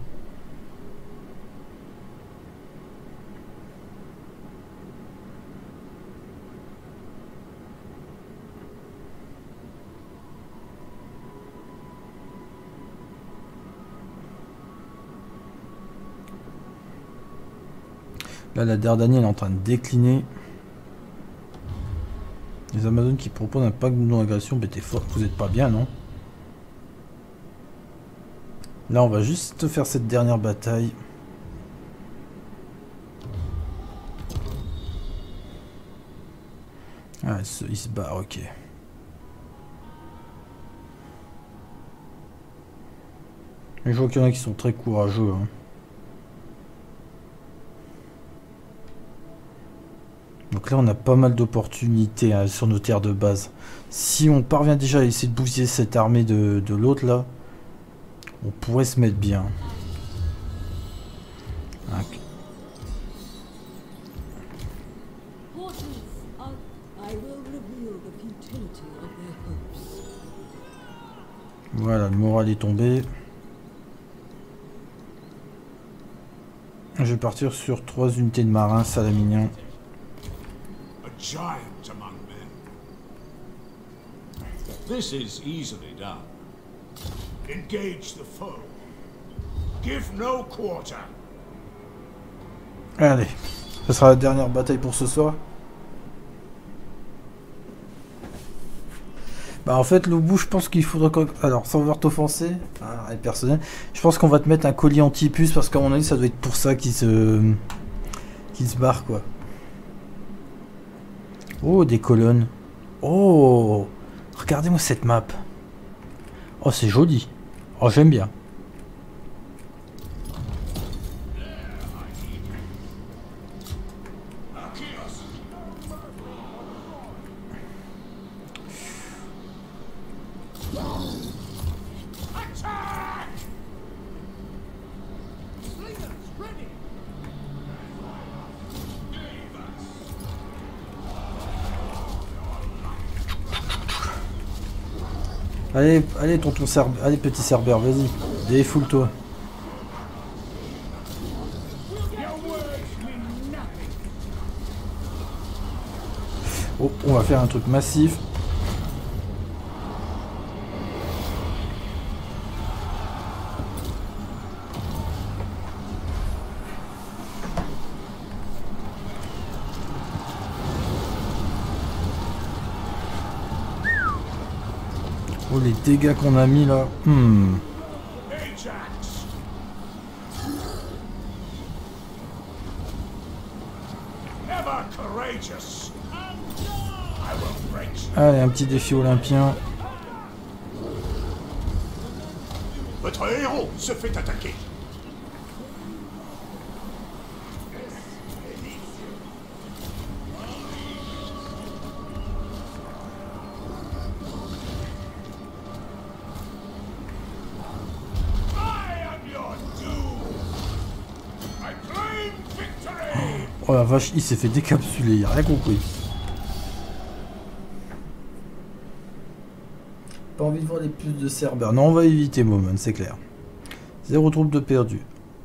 Là, la Dardanie, elle est en train de décliner. Les Amazones qui proposent un pack de non-agression, mais t'es fort, vous êtes pas bien, non? Là, on va juste faire cette dernière bataille. Ah, il se, il se barre, ok. Je vois qu'il y en a qui sont très courageux. Hein. Donc là, on a pas mal d'opportunités hein, sur nos terres de base. Si on parvient déjà à essayer de bousiller cette armée de, de l'autre là, on pourrait se mettre bien. Okay. Voilà, le moral est tombé. Je vais partir sur trois unités de marins salaminiens.
Giant among men. This is easily done. Engage the foe. Give no quarter.
Allez, ce sera la dernière bataille pour ce soir. Bah en fait, Loubou, je pense qu'il faudra... Alors, sans vouloir t'offenser, hein, personnel, je pense qu'on va te mettre un collier anti-puce parce qu'à mon avis, ça doit être pour ça qu'il se... qu'il se barre, quoi. Oh, des colonnes. Oh, regardez-moi cette map. Oh, c'est joli. Oh, j'aime bien. Allez, allez, tonton Cerbère, allez, petit Cerbère, vas-y, défoule-toi. Oh, on va faire un truc massif. Oh, les dégâts qu'on a mis là. Hmm. Allez, un petit défi olympien.
Votre héros se fait attaquer.
Oh la vache, il s'est fait décapsuler, il a rien compris. Pas envie de voir les puces de Cerbère. Non, on va éviter Moment, c'est clair. Zéro troupe de perdu.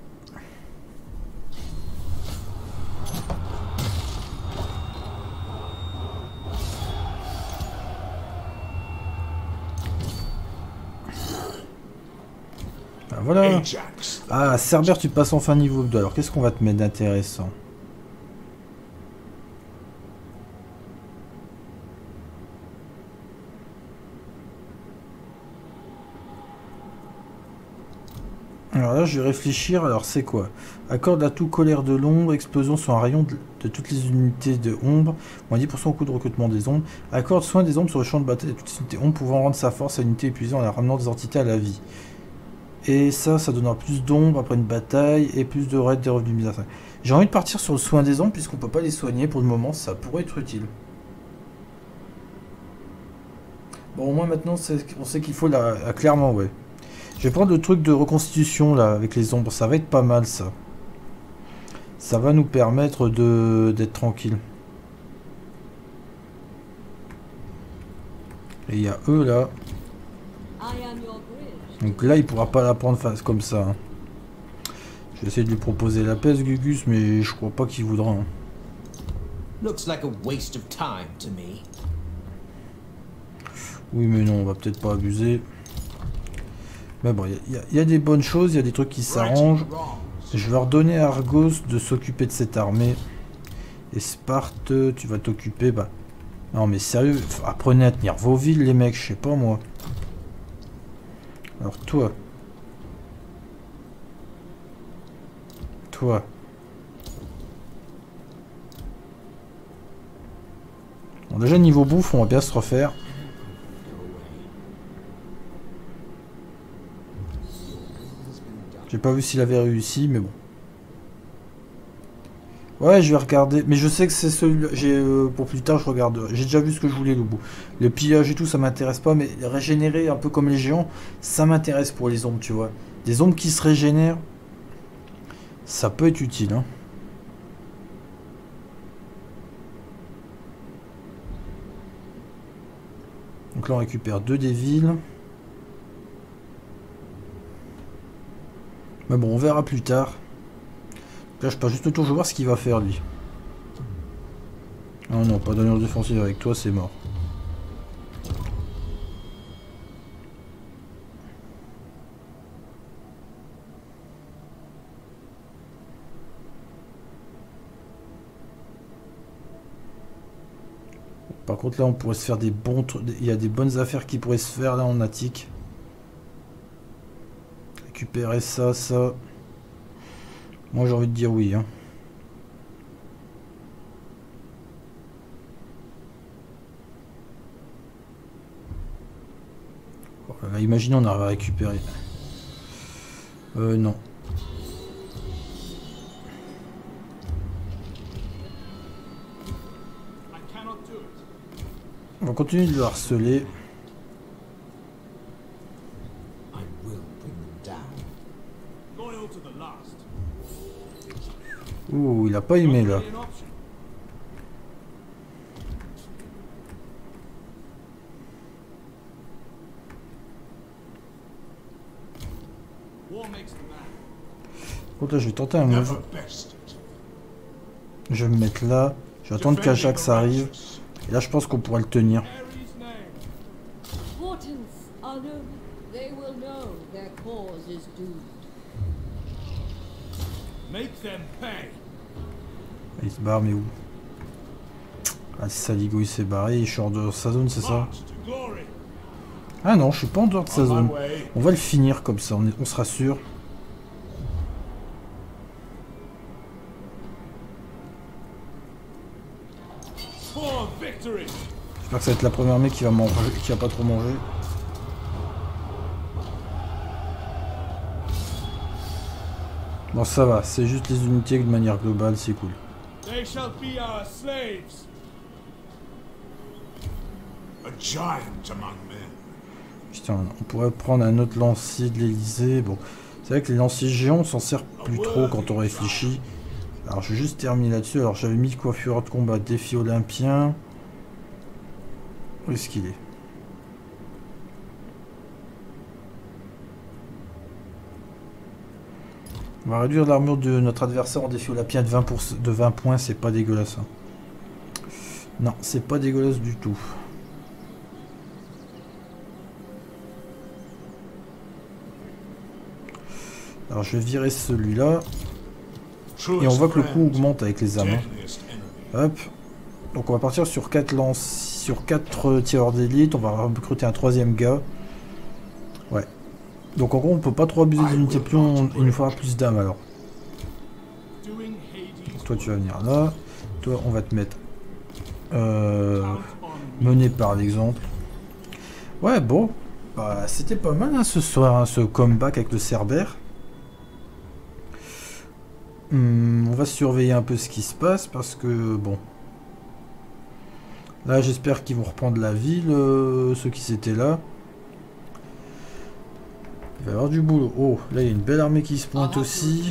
Ah, voilà. Ah, Cerbère, tu passes enfin niveau deux. Alors, qu'est-ce qu'on va te mettre d'intéressant ? Alors là, je vais réfléchir. Alors, c'est quoi? Accorde à tout colère de l'ombre, explosion sur un rayon de, de toutes les unités de ombre, moins dix pour cent au coût de recrutement des ombres. Accorde soin des ombres sur le champ de bataille de toutes les unités ombres, pouvant rendre sa force à une unité épuisée en la ramenant des entités à la vie. Et ça, ça donnera plus d'ombre après une bataille et plus de raids des revenus mis à ça. J'ai envie de partir sur le soin des ombres, puisqu'on peut pas les soigner pour le moment, ça pourrait être utile. Bon, au moins maintenant, on sait qu'il faut la... Ah, clairement, ouais. Je vais prendre le truc de reconstitution là avec les ombres, ça va être pas mal ça. Ça va nous permettre de d'être tranquille. Et il y a eux là. Donc là il pourra pas la prendre face comme ça. Hein. Je vais essayer de lui proposer la peste Gugus, mais je crois pas qu'il voudra. Hein.
Looks like a waste of time to me.
Oui mais non, on va peut-être pas abuser. Mais bon, il y, y, y a des bonnes choses, il y a des trucs qui s'arrangent. Je vais redonner à Argos de s'occuper de cette armée. Et Sparte, tu vas t'occuper bah, Non mais sérieux, apprenez à tenir vos villes les mecs, je sais pas moi. Alors toi. Toi. Bon, déjà niveau bouffe, on va bien se refaire. J'ai pas vu s'il avait réussi, mais bon. Ouais, je vais regarder. Mais je sais que c'est celui-là. Euh, pour plus tard, je regarde. J'ai déjà vu ce que je voulais, le bout. Le pillage et tout, ça m'intéresse pas. Mais régénérer un peu comme les géants, ça m'intéresse pour les ombres, tu vois. Des ombres qui se régénèrent, ça peut être utile, hein. Donc là, on récupère deux des villes. Mais bon, on verra plus tard. Là, je passe juste le tour, je vais voir ce qu'il va faire, lui. Ah non, pas d'alliance défensive avec toi, c'est mort. Par contre, là, on pourrait se faire des bons trucs. Il y a des bonnes affaires qui pourraient se faire, là, en attique. Récupérer ça, ça. Moi, j'ai envie de dire oui, hein. Voilà, imaginez, on arrive à récupérer. Euh, non. On va continuer de le harceler. Ouh, il a pas aimé là. Bon, là, je vais tenter un move. Je vais me mettre là. Je vais attendre qu'Ajax arrive. Et là, je pense qu'on pourrait le tenir. Il se barre, mais où? Ah, c'est Saligo, il s'est barré. Il est hors de sa zone, c'est ça? Ah non, je suis pas en dehors de sa zone. On va le finir comme ça, on, est, on sera sûr. J'espère que ça va être la première armée qui va manger, qui va pas trop manger. Bon, ça va, c'est juste les unités de manière globale, c'est cool. Putain, on pourrait prendre un autre lancier de l'Elysée. Bon, c'est vrai que les lanciers géants, on s'en sert plus trop quand on réfléchit. Alors, je vais juste terminer là-dessus. Alors, j'avais mis coiffure de combat, défi olympien. Où est-ce qu'il est? On va réduire l'armure de notre adversaire en défi olympien de vingt, pour... de vingt points, c'est pas dégueulasse. Hein. Non, c'est pas dégueulasse du tout. Alors je vais virer celui-là. Et on voit que le coût augmente avec les âmes. Hein. Hop. Donc on va partir sur quatre lances, sur quatre tireurs d'élite. On va recruter un troisième gars. Ouais. Donc en gros on peut pas trop abuser des unités pions, il nous faudra plus d'âmes alors. Toi tu vas venir là. Toi on va te mettre euh, mené par l'exemple. Ouais bon. Bah, c'était pas mal hein, ce soir, hein, ce comeback avec le Cerbère. Hum, on va surveiller un peu ce qui se passe parce que bon. Là j'espère qu'ils vont reprendre la ville, euh, ceux qui s'étaient là. Il va y avoir du boulot. Oh, là il y a une belle armée qui se pointe aussi.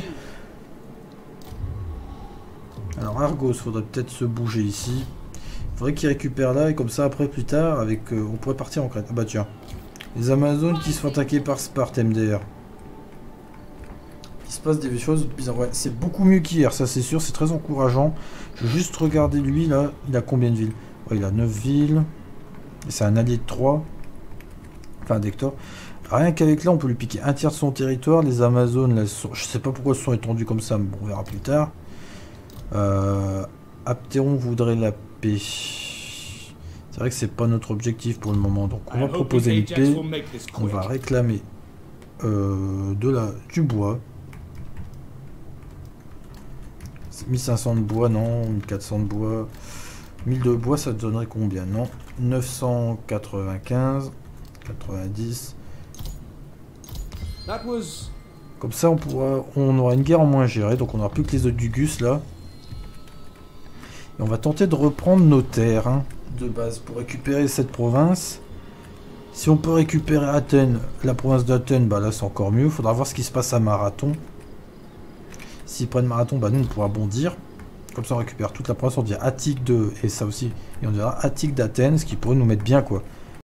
Alors Argos, faudrait peut-être se bouger ici. Il faudrait qu'ils récupèrent là et comme ça après plus tard avec euh, on pourrait partir en Crète. Ah bah tiens. Les Amazones qui se font attaquer par Sparte M D R. Il se passe des choses bizarres. Ouais, c'est beaucoup mieux qu'hier, ça c'est sûr, c'est très encourageant. Je vais juste regarder lui là, il a combien de villes? Ouais, il a neuf villes. Et c'est un allié de trois. Enfin d'Hector. Rien qu'avec là, on peut lui piquer un tiers de son territoire. Les Amazones, là, sont... je sais pas pourquoi elles sont étendues comme ça, mais bon, on verra plus tard. Euh... Aptéron voudrait la paix. C'est vrai que c'est pas notre objectif pour le moment, donc on
I
va
hope
proposer une
Ajax
paix.
will make this
On
quick.
va réclamer euh, de la, du bois. mille cinq cents de bois, non. mille quatre cents de bois. mille de bois, ça te donnerait combien? Non. neuf cent quatre-vingt-quinze. quatre-vingt-dix.
That was
Comme ça, on pourra, on aura une guerre en moins gérée. Donc on n'aura plus que les autres du Gus là. Et on va tenter de reprendre nos terres hein, de base pour récupérer cette province. Si on peut récupérer Athènes, la province d'Athènes, bah là c'est encore mieux. Il faudra voir ce qui se passe à Marathon. S'ils prennent Marathon, bah nous on pourra bondir. Comme ça on récupère toute la province, on dit Attique de... Et ça aussi. Et on dira Attique d'Athènes, ce qui pourrait nous mettre bien quoi.